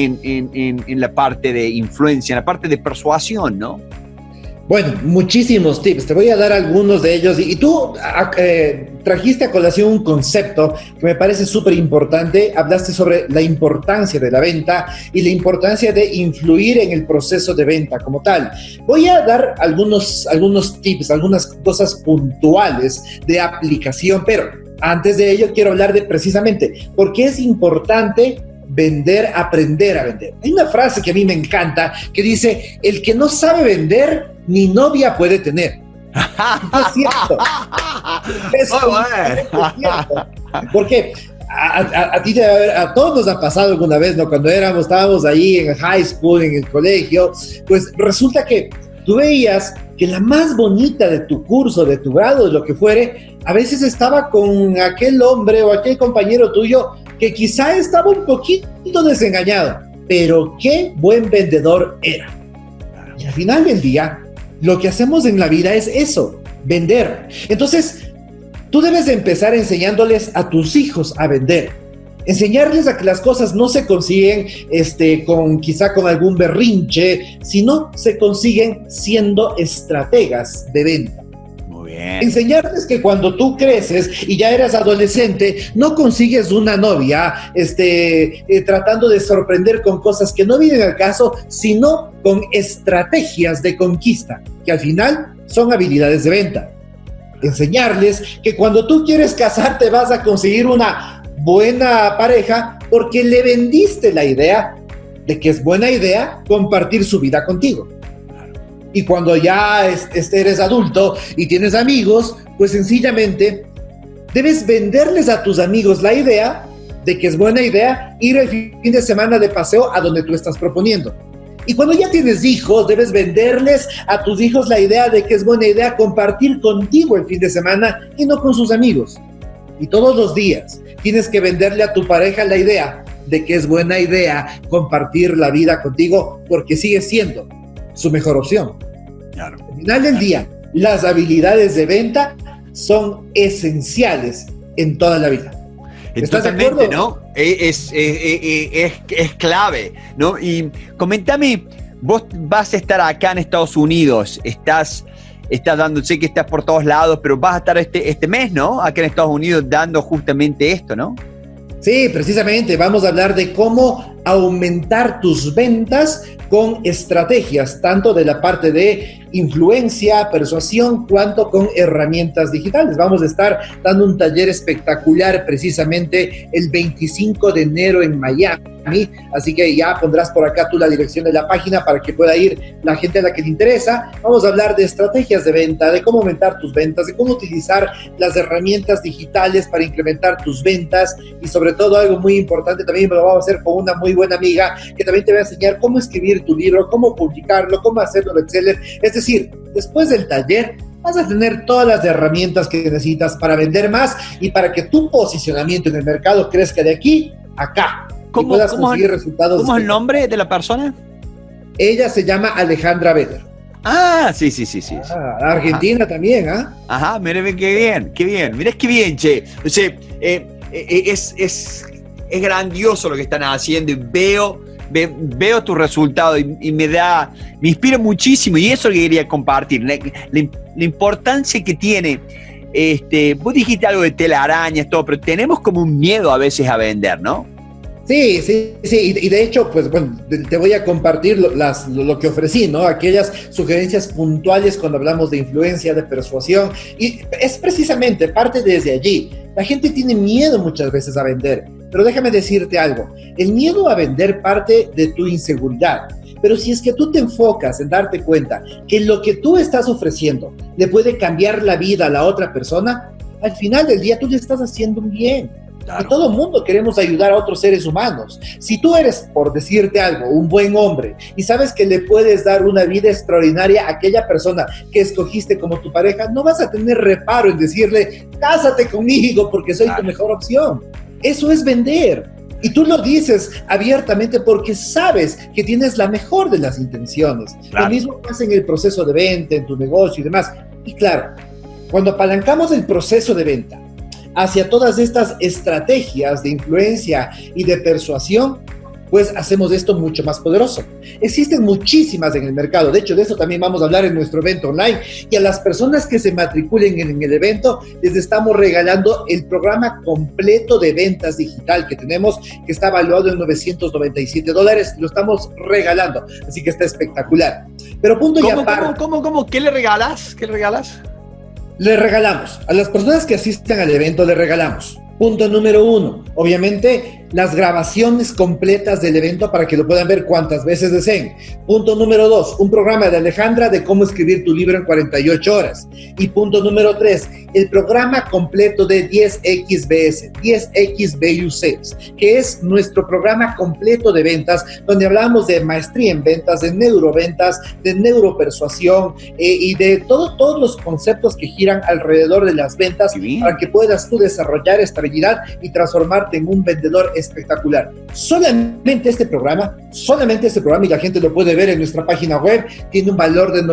en la parte de influencia, en la parte de persuasión, ¿no? Bueno, muchísimos tips. Te voy a dar algunos de ellos. Y tú trajiste a colación un concepto que me parece súper importante. Hablaste sobre la importancia de la venta y la importancia de influir en el proceso de venta como tal. Voy a dar algunos tips, algunas cosas puntuales de aplicación, pero antes de ello quiero hablar de precisamente por qué es importante vender, aprender a vender. Hay una frase que a mí me encanta que dice: el que no sabe vender, ni novia puede tener. No es cierto. Es cierto. Porque a todos nos ha pasado alguna vez, ¿no? Cuando estábamos ahí en high school, en el colegio, pues resulta que tú veías que la más bonita de tu curso, de tu grado, de lo que fuere, a veces estaba con aquel hombre o aquel compañero tuyo que quizá estaba un poquito desengañado, pero qué buen vendedor era. Y al final del día, lo que hacemos en la vida es eso, vender. Entonces, tú debes de empezar enseñándoles a tus hijos a vender. Enseñarles a que las cosas no se consiguen quizá con algún berrinche, sino se consiguen siendo estrategas de venta. Muy bien. Enseñarles que cuando tú creces y ya eres adolescente, no consigues una novia tratando de sorprender con cosas que no vienen al caso, sino con estrategias de conquista, que al final son habilidades de venta. Enseñarles que cuando tú quieres casarte vas a conseguir una buena pareja porque le vendiste la idea de que es buena idea compartir su vida contigo. Y cuando ya eres adulto y tienes amigos, pues sencillamente debes venderles a tus amigos la idea de que es buena idea ir el fin de semana de paseo a donde tú estás proponiendo. Y cuando ya tienes hijos, debes venderles a tus hijos la idea de que es buena idea compartir contigo el fin de semana y no con sus amigos. Y todos los días tienes que venderle a tu pareja la idea de que es buena idea compartir la vida contigo porque sigue siendo su mejor opción. Claro. Al final del día, las habilidades de venta son esenciales en toda la vida. ¿Estás de acuerdo? Totalmente, ¿no? Es clave, ¿no? Y coméntame, vos vas a estar acá en Estados Unidos, estás dando, sé que estás por todos lados, pero vas a estar este mes, ¿no? Acá en Estados Unidos dando justamente esto, ¿no? Sí, precisamente vamos a hablar de cómo aumentar tus ventas con estrategias, tanto de la parte de influencia, persuasión, cuanto con herramientas digitales. Vamos a estar dando un taller espectacular precisamente el 25 de enero en Miami, así que ya pondrás por acá tú la dirección de la página para que pueda ir la gente a la que le interesa. Vamos a hablar de estrategias de venta, de cómo aumentar tus ventas, de cómo utilizar las herramientas digitales para incrementar tus ventas y sobre todo algo muy importante, también lo vamos a hacer con una muy buena amiga que también te va a enseñar cómo escribir tu libro, cómo publicarlo, cómo hacerlo bestseller. Es decir, después del taller vas a tener todas las herramientas que necesitas para vender más y para que tu posicionamiento en el mercado crezca de aquí a acá y puedas conseguir resultados. ¿Cómo es el nombre de la persona? Ella se llama Alejandra Beder. Ah, sí. Argentina. Ajá. También, ¿ah? Ajá, mira qué bien. Mirá qué bien, che. O sea, es grandioso lo que están haciendo y veo tu resultado y me inspira muchísimo, y eso que quería compartir, la importancia que tiene. Vos dijiste algo de telarañas, todo, pero tenemos como un miedo a veces a vender, ¿no? Sí, y de hecho, pues bueno, te voy a compartir lo que ofrecí, ¿no? Aquellas sugerencias puntuales cuando hablamos de influencia, de persuasión, y es precisamente parte desde allí. La gente tiene miedo muchas veces a vender, pero déjame decirte algo, el miedo a vender parte de tu inseguridad. Pero si es que tú te enfocas en darte cuenta que lo que tú estás ofreciendo le puede cambiar la vida a la otra persona, al final del día tú le estás haciendo un bien. Claro. Y todo el mundo queremos ayudar a otros seres humanos. Si tú eres, por decirte algo, un buen hombre y sabes que le puedes dar una vida extraordinaria a aquella persona que escogiste como tu pareja, no vas a tener reparo en decirle, cásate conmigo porque soy tu mejor opción. Eso es vender. Y tú lo dices abiertamente porque sabes que tienes la mejor de las intenciones. Claro. Lo mismo pasa en el proceso de venta, en tu negocio y demás. Y claro, cuando apalancamos el proceso de venta hacia todas estas estrategias de influencia y de persuasión, pues hacemos esto mucho más poderoso. Existen muchísimas en el mercado. De hecho, de eso también vamos a hablar en nuestro evento online. Y a las personas que se matriculen en el evento, les estamos regalando el programa completo de ventas digital que tenemos, que está valuado en $997. Lo estamos regalando. Así que está espectacular. Pero punto y aparte. ¿Cómo? ¿Qué le regalas? ¿Qué le regalas? Le regalamos. A las personas que asistan al evento, le regalamos. Punto número 1, obviamente las grabaciones completas del evento para que lo puedan ver cuantas veces deseen. Punto número 2, un programa de Alejandra de cómo escribir tu libro en 48 horas. Y punto número 3, el programa completo de 10XBS, 10X Value Sales, que es nuestro programa completo de ventas, donde hablamos de maestría en ventas, de neuroventas, de neuropersuasión y de todos los conceptos que giran alrededor de las ventas para que puedas tú desarrollar esta habilidad y transformarte en un vendedor espectacular. Solamente este programa, y la gente lo puede ver en nuestra página web, tiene un valor de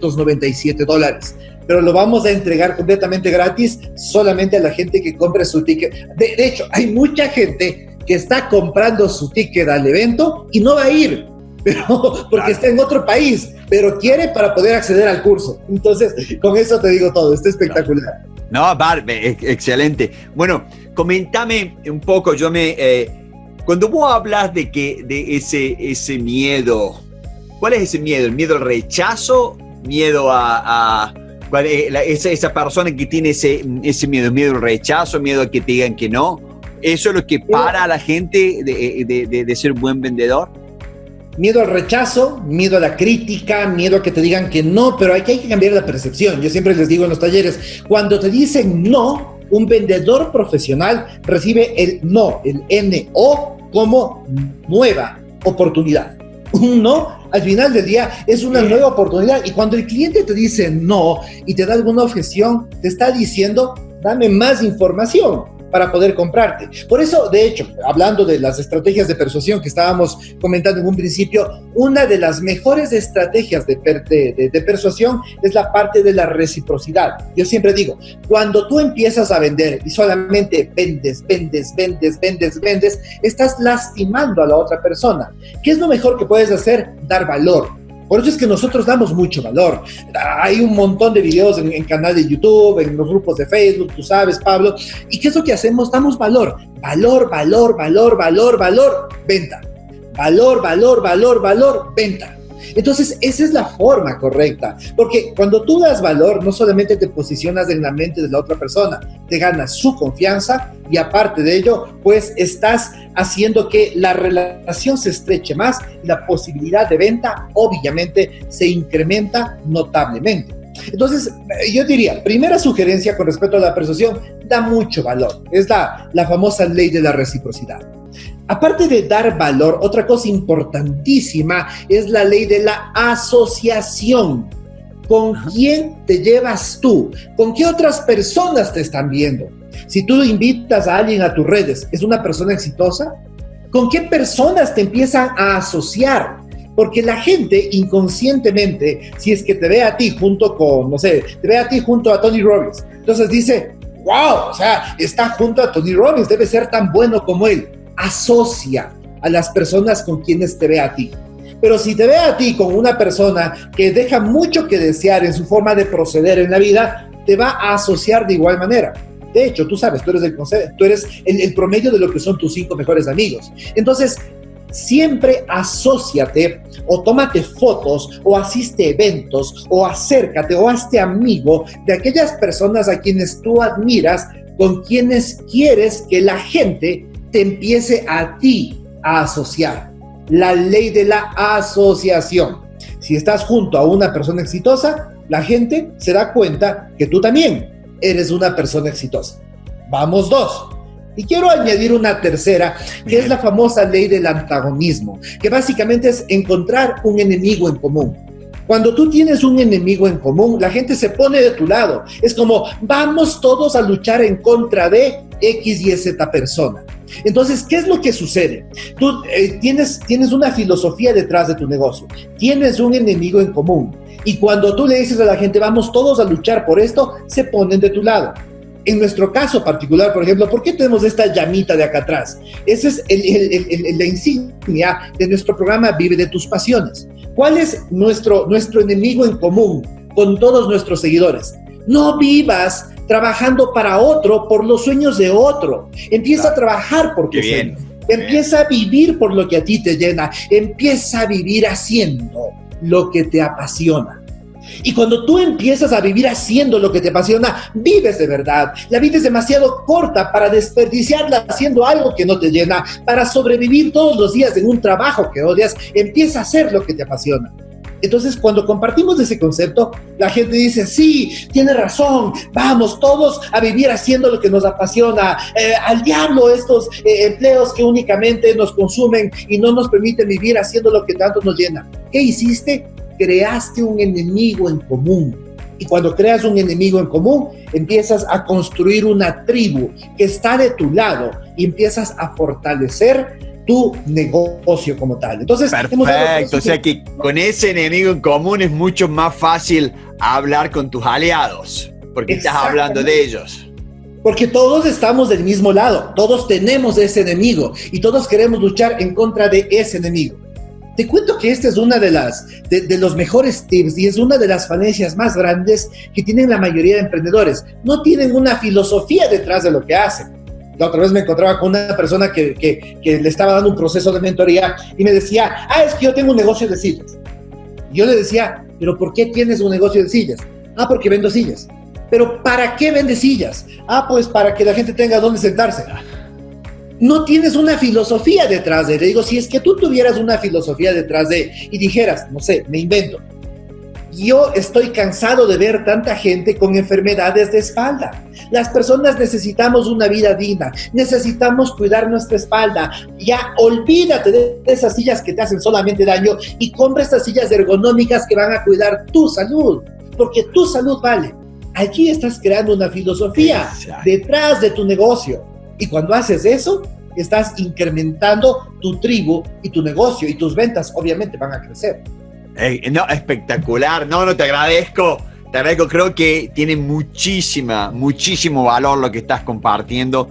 $997, pero lo vamos a entregar completamente gratis solamente a la gente que compre su ticket. De hecho, hay mucha gente que está comprando su ticket al evento y no va a ir, pero porque está en otro país, pero quiere para poder acceder al curso. Entonces, con eso te digo todo, está espectacular. No, Barbie, excelente. Bueno, coméntame un poco, cuando vos hablas de ese miedo, ¿cuál es ese miedo? ¿El miedo al rechazo? ¿Miedo a esa persona que tiene ese miedo? ¿Miedo al rechazo? ¿Miedo a que te digan que no? ¿Eso es lo que para a la gente de ser un buen vendedor? Miedo al rechazo, miedo a la crítica, miedo a que te digan que no, pero hay que cambiar la percepción. Yo siempre les digo en los talleres, cuando te dicen no, un vendedor profesional recibe el no, el NO, como nueva oportunidad. Un no, al final del día, es una nueva oportunidad. Y cuando el cliente te dice no y te da alguna objeción, te está diciendo, dame más información para poder comprarte. Por eso, de hecho, hablando de las estrategias de persuasión que estábamos comentando en un principio, una de las mejores estrategias de persuasión es la parte de la reciprocidad. Yo siempre digo, cuando tú empiezas a vender y solamente vendes, estás lastimando a la otra persona. ¿Qué es lo mejor que puedes hacer? Dar valor. Por eso es que nosotros damos mucho valor. Hay un montón de videos en el canal de YouTube, en los grupos de Facebook, tú sabes, Pablo. ¿Y qué es lo que hacemos? Damos valor. Valor, venta. Valor, venta. Entonces, esa es la forma correcta, porque cuando tú das valor, no solamente te posicionas en la mente de la otra persona, te ganas su confianza y aparte de ello, pues estás haciendo que la relación se estreche más y la posibilidad de venta, obviamente, se incrementa notablemente. Entonces, yo diría, primera sugerencia con respecto a la persuasión, da mucho valor. Es la famosa ley de la reciprocidad. Aparte de dar valor, otra cosa importantísima es la ley de la asociación. ¿Con quién te llevas tú? ¿Con qué otras personas te están viendo? Si tú invitas a alguien a tus redes, ¿es una persona exitosa? ¿Con qué personas te empiezan a asociar? Porque la gente inconscientemente, si es que te ve a ti junto con, te ve a ti junto a Tony Robbins, entonces dice, wow, o sea, está junto a Tony Robbins, debe ser tan bueno como él. Asocia a las personas con quienes te ve a ti. Pero si te ve a ti con una persona que deja mucho que desear en su forma de proceder en la vida, te va a asociar de igual manera. De hecho, tú sabes, tú eres el promedio de lo que son tus 5 mejores amigos. Entonces, siempre asóciate o tómate fotos o asiste a eventos o acércate o hazte amigo de aquellas personas a quienes tú admiras, con quienes quieres que la gente te empiece a ti a asociar. la ley de la asociación. Si estás junto a una persona exitosa, la gente se da cuenta que tú también eres una persona exitosa. Vamos dos. Y quiero añadir una tercera, que es la famosa ley del antagonismo, que básicamente es encontrar un enemigo en común. Cuando tú tienes un enemigo en común, la gente se pone de tu lado. Es como, vamos todos a luchar en contra de X y Z persona. Entonces, ¿qué es lo que sucede? Tú tienes una filosofía detrás de tu negocio, tienes un enemigo en común. Y cuando tú le dices a la gente, vamos todos a luchar por esto, se ponen de tu lado. En nuestro caso particular, por ejemplo, ¿por qué tenemos esta llamita de acá atrás? Esa es la insignia de nuestro programa Vive de tus pasiones. ¿Cuál es nuestro enemigo en común con todos nuestros seguidores? No vivas trabajando para otro por los sueños de otro. Empieza a trabajar por tus sueños. Empieza a vivir por lo que a ti te llena. Empieza a vivir haciendo lo que te apasiona. Y cuando tú empiezas a vivir haciendo lo que te apasiona, vives de verdad. La vida es demasiado corta para desperdiciarla haciendo algo que no te llena, para sobrevivir todos los días en un trabajo que odias. Empieza a hacer lo que te apasiona. Entonces, cuando compartimos ese concepto, la gente dice, sí, tiene razón, vamos todos a vivir haciendo lo que nos apasiona. Al diablo estos empleos que únicamente nos consumen y no nos permiten vivir haciendo lo que tanto nos llena. ¿Qué hiciste? Creaste un enemigo en común. Y cuando creas un enemigo en común, empiezas a construir una tribu que está de tu lado y empiezas a fortalecer tu negocio como tal. Entonces, perfecto, o sea que con ese enemigo en común es mucho más fácil hablar con tus aliados, porque estás hablando de ellos. Porque todos estamos del mismo lado, todos tenemos ese enemigo y todos queremos luchar en contra de ese enemigo. Te cuento que esta es una de los mejores tips y es una de las falencias más grandes que tienen la mayoría de emprendedores. No tienen una filosofía detrás de lo que hacen. La otra vez me encontraba con una persona que le estaba dando un proceso de mentoría y me decía, es que yo tengo un negocio de sillas. Y yo le decía, ¿pero por qué tienes un negocio de sillas? Porque vendo sillas. ¿Pero para qué vendes sillas? Pues para que la gente tenga dónde sentarse. No tienes una filosofía detrás de él. Le digo, si es que tú tuvieras una filosofía detrás de él y dijeras, no sé, me invento, yo estoy cansado de ver tanta gente con enfermedades de espalda. Las personas necesitamos una vida digna, necesitamos cuidar nuestra espalda. Ya olvídate de esas sillas que te hacen solamente daño y compra estas sillas ergonómicas que van a cuidar tu salud, porque tu salud vale. Aquí estás creando una filosofía detrás de tu negocio. Y cuando haces eso, estás incrementando tu tribu y tu negocio y tus ventas obviamente van a crecer. No, espectacular. No, te agradezco. Te agradezco. Creo que tiene muchísimo valor lo que estás compartiendo.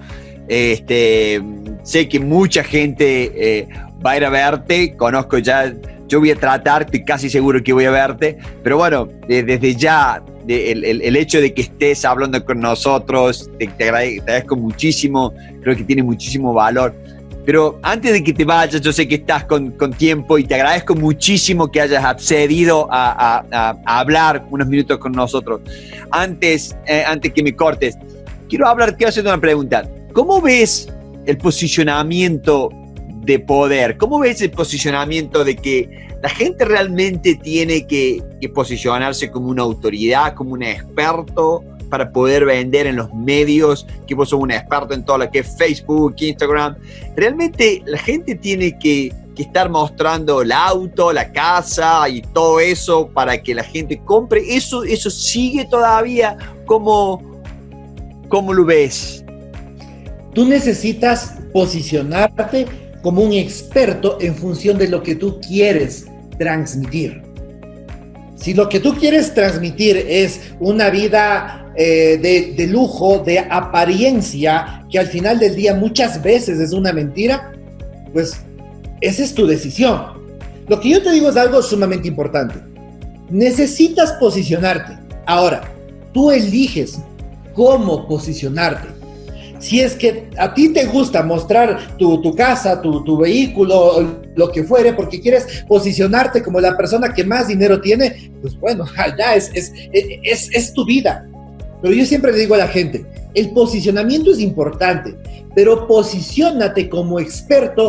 Sé que mucha gente va a ir a verte. Conozco ya. Yo voy a tratar, estoy casi seguro que voy a verte. Pero bueno, desde ya, el hecho de que estés hablando con nosotros, te agradezco muchísimo. Creo que tiene muchísimo valor. Pero antes de que te vayas, yo sé que estás con tiempo y te agradezco muchísimo que hayas accedido a hablar unos minutos con nosotros. Antes que me cortes, quiero hacer una pregunta. ¿Cómo ves el posicionamiento de poder? ¿Cómo ves el posicionamiento de que la gente realmente tiene que posicionarse como una autoridad, como un experto para poder vender en los medios, que vos sos un experto en todo lo que es Facebook, Instagram? ¿Realmente la gente tiene que estar mostrando el auto, la casa y todo eso para que la gente compre? ¿Eso sigue todavía? ¿Cómo lo ves? Tú necesitas posicionarte como un experto en función de lo que tú quieres transmitir. Si lo que tú quieres transmitir es una vida de lujo, de apariencia, que al final del día muchas veces es una mentira, pues esa es tu decisión. Lo que yo te digo es algo sumamente importante. Necesitas posicionarte. Ahora, tú eliges cómo posicionarte. Si es que a ti te gusta mostrar tu casa, tu vehículo, lo que fuere, porque quieres posicionarte como la persona que más dinero tiene, pues bueno, ya es tu vida. Pero yo siempre le digo a la gente, el posicionamiento es importante, pero posiciónate como experto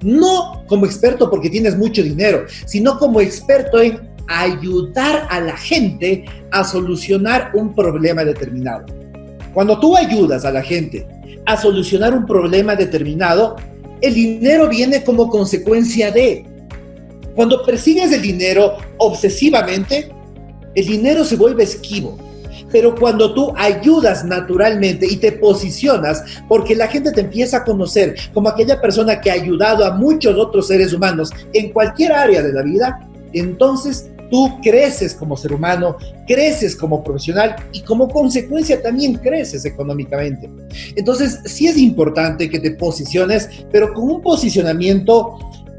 no como experto porque tienes mucho dinero, sino como experto en ayudar a la gente a solucionar un problema determinado. Cuando tú ayudas a la gente a solucionar un problema determinado, el dinero viene como consecuencia de. Cuando persigues el dinero obsesivamente, el dinero se vuelve esquivo. Pero cuando tú ayudas naturalmente y te posicionas, porque la gente te empieza a conocer como aquella persona que ha ayudado a muchos otros seres humanos en cualquier área de la vida, entonces tú creces como ser humano, creces como profesional y como consecuencia también creces económicamente. Entonces sí es importante que te posiciones, pero con un posicionamiento,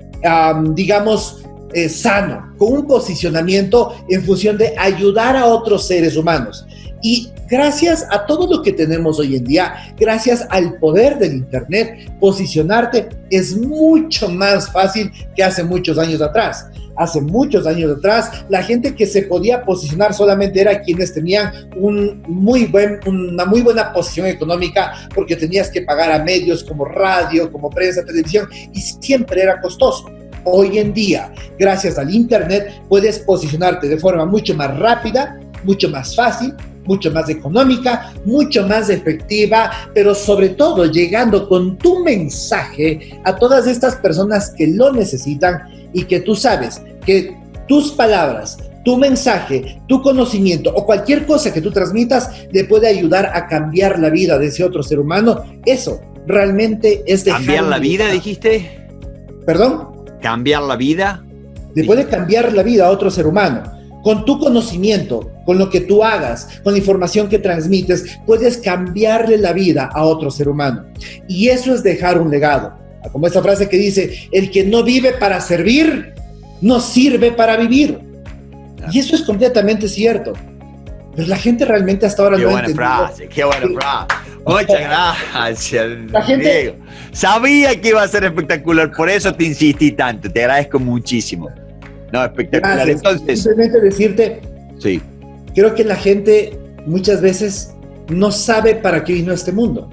sano, con un posicionamiento en función de ayudar a otros seres humanos. Y gracias a todo lo que tenemos hoy en día, gracias al poder del Internet, posicionarte es mucho más fácil que hace muchos años atrás. Hace muchos años atrás, la gente que se podía posicionar solamente era quienes tenían una muy buena posición económica, porque tenías que pagar a medios como radio, como prensa, televisión, y siempre era costoso. Hoy en día, gracias al Internet, puedes posicionarte de forma mucho más rápida, mucho más fácil, mucho más económica, mucho más efectiva, pero sobre todo llegando con tu mensaje a todas estas personas que lo necesitan y que tú sabes que tus palabras, tu mensaje, tu conocimiento o cualquier cosa que tú transmitas le puede ayudar a cambiar la vida de ese otro ser humano. Eso realmente es dejar... ¿Cambiar la vida, dijiste? ¿Perdón? ¿Cambiar la vida? Le puede cambiar la vida a otro ser humano. Con tu conocimiento, con lo que tú hagas, con la información que transmites, puedes cambiarle la vida a otro ser humano. Y eso es dejar un legado. Como esa frase que dice, el que no vive para servir, no sirve para vivir. Y eso es completamente cierto. Pero la gente realmente hasta ahora no ha entendido. Qué buena frase. Muchas gracias, la gente... Diego. Sabía que iba a ser espectacular, por eso te insistí tanto. Te agradezco muchísimo. No, espectacular. Gracias. Entonces, simplemente decirte, sí. Creo que la gente muchas veces no sabe para qué vino a este mundo.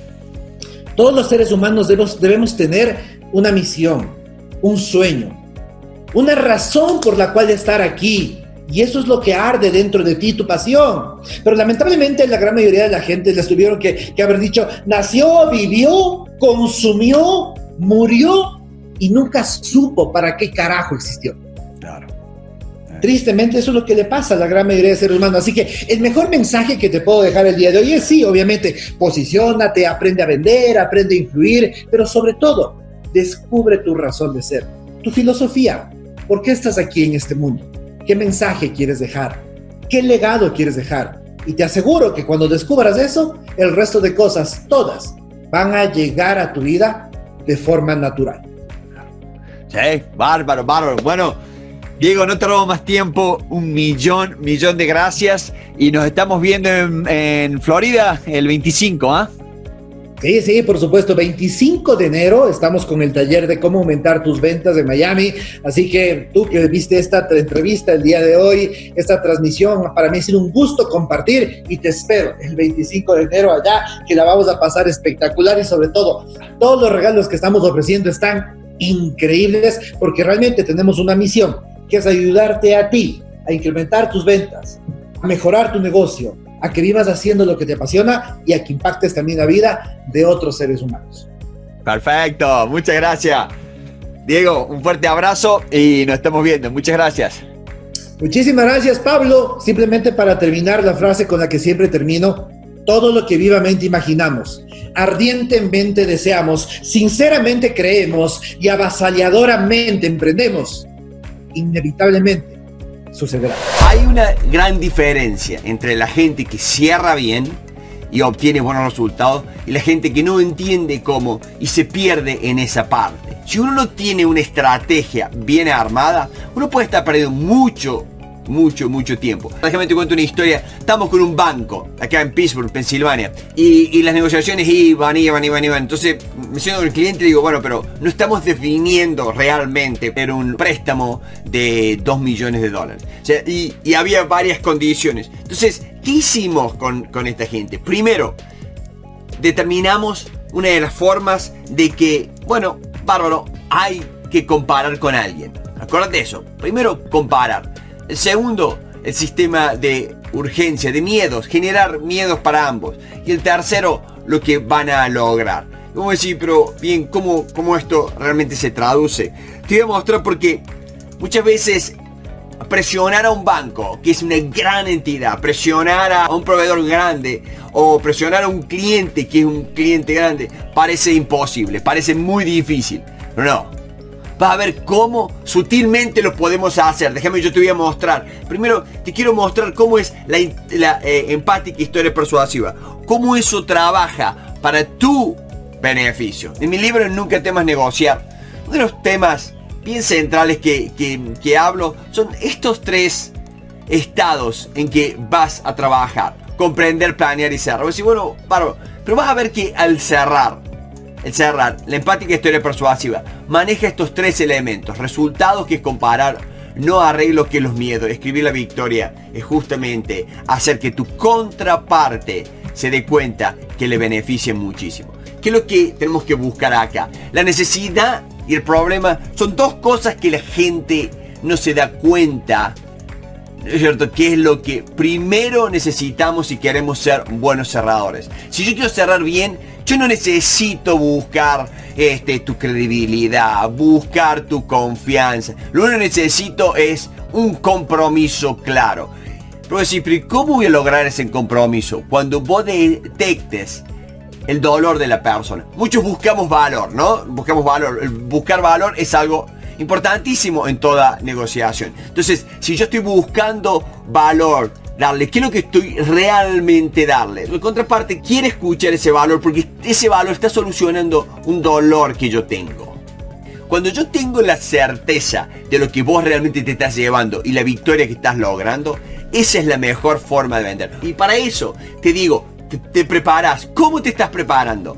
Todos los seres humanos debemos tener una misión, un sueño, una razón por la cual estar aquí. Y eso es lo que arde dentro de ti, tu pasión. Pero lamentablemente la gran mayoría de la gente les tuvieron que haber dicho, nació, vivió, consumió, murió y nunca supo para qué carajo existió. Claro. Tristemente eso es lo que le pasa a la gran mayoría de seres humanos. Así que el mejor mensaje que te puedo dejar el día de hoy es sí, obviamente, posiciónate, aprende a vender, aprende a influir, pero sobre todo, descubre tu razón de ser, tu filosofía. ¿Por qué estás aquí en este mundo? ¿Qué mensaje quieres dejar? ¿Qué legado quieres dejar? Y te aseguro que cuando descubras eso, el resto de cosas, todas, van a llegar a tu vida de forma natural. Sí, bárbaro. Bueno, Diego, no te robo más tiempo. Un millón de gracias. Y nos estamos viendo en Florida el 25, ¿ah? Sí, por supuesto. 25 de enero estamos con el taller de cómo aumentar tus ventas de Miami. Así que tú que viste esta entrevista el día de hoy, esta transmisión, para mí ha sido un gusto compartir y te espero el 25 de enero allá, que la vamos a pasar espectacular y sobre todo, todos los regalos que estamos ofreciendo están increíbles porque realmente tenemos una misión que es ayudarte a ti a incrementar tus ventas, a mejorar tu negocio, a que vivas haciendo lo que te apasiona y a que impactes también la vida de otros seres humanos. Perfecto, muchas gracias. Diego, un fuerte abrazo y nos estamos viendo. Muchas gracias. Muchísimas gracias, Pablo. Simplemente para terminar la frase con la que siempre termino, todo lo que vivamente imaginamos, ardientemente deseamos, sinceramente creemos y avasalladoramente emprendemos, inevitablemente sucederá. Hay una gran diferencia entre la gente que cierra bien y obtiene buenos resultados y la gente que no entiende cómo y se pierde en esa parte. Si uno no tiene una estrategia bien armada, uno puede estar perdiendo mucho tiempo. Déjame te cuento una historia. Estamos con un banco acá en Pittsburgh, Pensilvania, y las negociaciones iban. Entonces me siento con el cliente y digo, bueno, pero no estamos definiendo realmente, pero un préstamo de $2 millones. O sea, y había varias condiciones. Entonces, ¿qué hicimos con esta gente? Primero, determinamos una de las formas de que, bueno, bárbaro, hay que comparar con alguien. Acuérdate de eso. Primero, comparar. El segundo, el sistema de urgencia, de miedos, generar miedos para ambos. Y el tercero, lo que van a lograr. Vamos a decir, pero bien, ¿cómo esto realmente se traduce? Te voy a mostrar porque muchas veces presionar a un banco, que es una gran entidad, presionar a un proveedor grande o presionar a un cliente, que es un cliente grande, parece imposible, parece muy difícil. Pero no, vas a ver cómo sutilmente lo podemos hacer. Déjame, yo te voy a mostrar. Primero te quiero mostrar cómo es la empática historia persuasiva, cómo eso trabaja para tu beneficio. En mi libro Nunca temas negociar, uno de los temas bien centrales que hablo son estos tres estados en que vas a trabajar: comprender, planear y cerrar. Voy a decir, bueno, bárbaro, pero vas a ver que al cerrar, la empática historia persuasiva maneja estos tres elementos: resultados, que es comparar, no arreglo, que es los miedos. Escribir la victoria es justamente hacer que tu contraparte se dé cuenta que le beneficie muchísimo. ¿Qué es lo que tenemos que buscar acá? La necesidad y el problema son dos cosas que la gente no se da cuenta, ¿no es cierto? ¿Qué es lo que primero necesitamos si queremos ser buenos cerradores? Si yo quiero cerrar bien, yo no necesito buscar tu credibilidad, buscar tu confianza. Lo único que necesito es un compromiso claro. Pero decir, ¿pero cómo voy a lograr ese compromiso? Cuando vos detectes el dolor de la persona. Muchos buscamos valor, ¿no? Buscamos valor. El buscar valor es algo importantísimo en toda negociación. Entonces, si yo estoy buscando valor, darle, ¿qué es lo que estoy realmente darle? La contraparte quiere escuchar ese valor porque ese valor está solucionando un dolor que yo tengo. Cuando yo tengo la certeza de lo que vos realmente te estás llevando y la victoria que estás logrando, esa es la mejor forma de vender. Y para eso te digo, te preparas. ¿Cómo te estás preparando?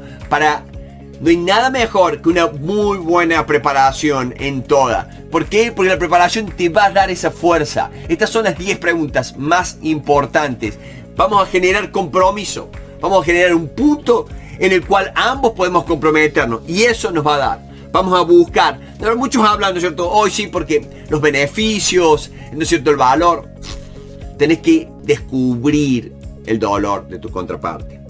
No hay nada mejor que una muy buena preparación en toda. ¿Por qué? Porque la preparación te va a dar esa fuerza. Estas son las 10 preguntas más importantes. Vamos a generar compromiso. Vamos a generar un punto en el cual ambos podemos comprometernos. Y eso nos va a dar. Vamos a buscar. Muchos hablan, ¿no es cierto? Hoy sí, porque los beneficios, ¿no es cierto? El valor. Tenés que descubrir el dolor de tu contraparte.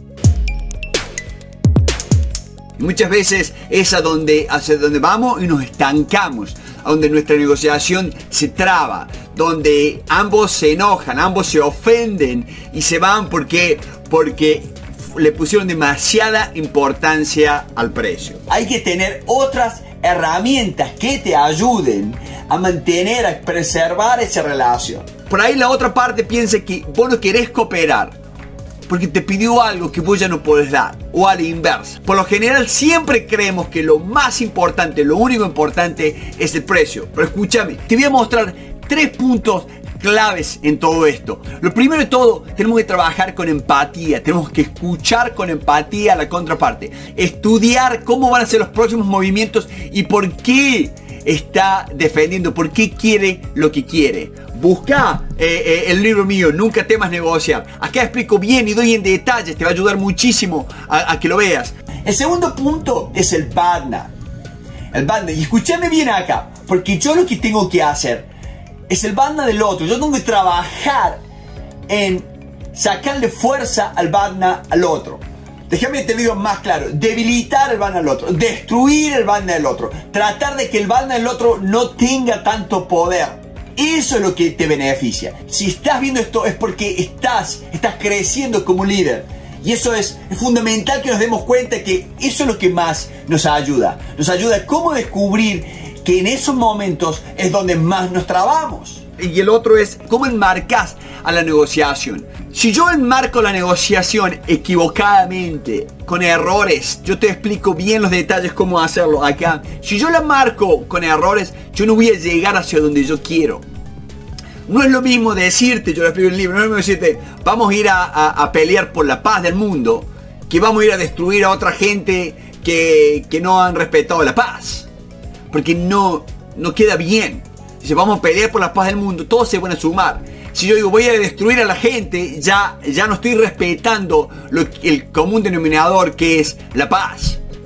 Y muchas veces es hacia donde vamos y nos estancamos, a donde nuestra negociación se traba, donde ambos se enojan, ambos se ofenden y se van porque le pusieron demasiada importancia al precio. Hay que tener otras herramientas que te ayuden a mantener, a preservar esa relación. Por ahí la otra parte piensa que vos no querés cooperar porque te pidió algo que vos ya no podés dar, o a la inversa. Por lo general siempre creemos que lo más importante, lo único importante es el precio. Pero escúchame, te voy a mostrar 3 puntos claves en todo esto. Lo primero de todo, tenemos que trabajar con empatía, tenemos que escuchar con empatía a la contraparte, estudiar cómo van a ser los próximos movimientos y por qué está defendiendo, por qué quiere lo que quiere. Busca el libro mío, Nunca temas negociar. Acá explico bien y doy en detalles, te va a ayudar muchísimo a que lo veas. El segundo punto es el partner. El partner, y escúchame bien acá, porque yo lo que tengo que hacer es el partner del otro. Yo tengo que trabajar en sacarle fuerza al partner al otro. Déjame te lo digo más claro: debilitar el partner del otro, destruir el partner del otro, tratar de que el partner del otro no tenga tanto poder. Eso es lo que te beneficia. Si estás viendo esto es porque estás creciendo como líder. Y eso es fundamental, que nos demos cuenta que eso es lo que más nos ayuda. Nos ayuda a cómo descubrir que en esos momentos es donde más nos trabamos. Y el otro es cómo enmarcas a la negociación. Si yo enmarco la negociación equivocadamente, con errores, yo te explico bien los detalles cómo hacerlo acá. Si yo la marco con errores, yo no voy a llegar hacia donde yo quiero. No es lo mismo decirte, yo lo explico en el libro, no es lo mismo decirte, vamos a ir a pelear por la paz del mundo, que vamos a ir a destruir a otra gente que no han respetado la paz. Porque no queda bien. Si vamos a pelear por la paz del mundo, todos se van a sumar. Si yo digo voy a destruir a la gente, ya no estoy respetando el común denominador, que es la paz.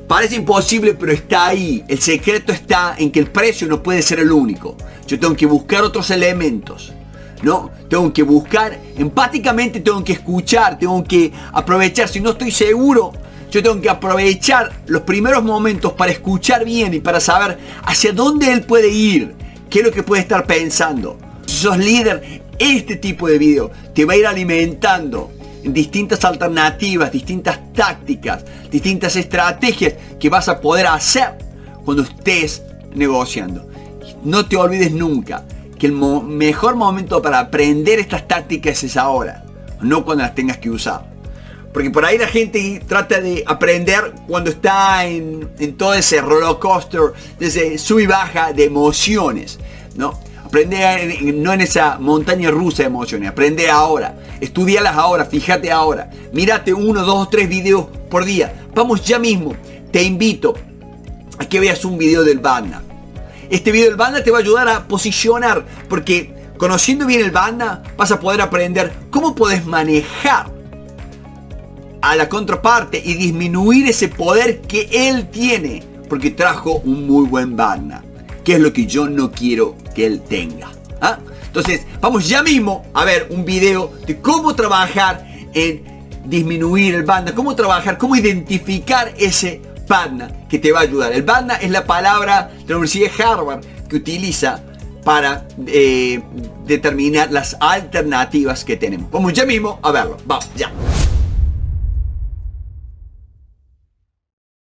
Parece imposible, pero está ahí. El secreto está en que el precio no puede ser el único. Yo tengo que buscar otros elementos, ¿no? Tengo que buscar empáticamente, tengo que escuchar, tengo que aprovechar. Si no estoy seguro, yo tengo que aprovechar los primeros momentos para escuchar bien y para saber hacia dónde él puede ir, qué es lo que puede estar pensando. Si sos líder, este tipo de video te va a ir alimentando en distintas alternativas, distintas tácticas, distintas estrategias que vas a poder hacer cuando estés negociando. No te olvides nunca que el mejor momento para aprender estas tácticas es ahora, no cuando las tengas que usar. Porque por ahí la gente trata de aprender cuando está en todo ese roller coaster, desde sub y baja de emociones, ¿no? Aprende no en esa montaña rusa de emociones, aprende ahora, estudialas ahora, fíjate ahora, mírate 1, 2 o 3 videos por día. Vamos ya mismo, te invito a que veas un video del Banda. Este video del Banda te va a ayudar a posicionar, porque conociendo bien el Banda vas a poder aprender cómo puedes manejar a la contraparte y disminuir ese poder que él tiene, porque trajo un muy buen Banda, que es lo que yo no quiero que él tenga. ¿Ah? Entonces vamos ya mismo a ver un video de cómo trabajar en disminuir el Banda, cómo trabajar, cómo identificar ese Banda que te va a ayudar. El Banda es la palabra de la Universidad de Harvard que utiliza para determinar las alternativas que tenemos. Vamos ya mismo a verlo. Vamos, ya.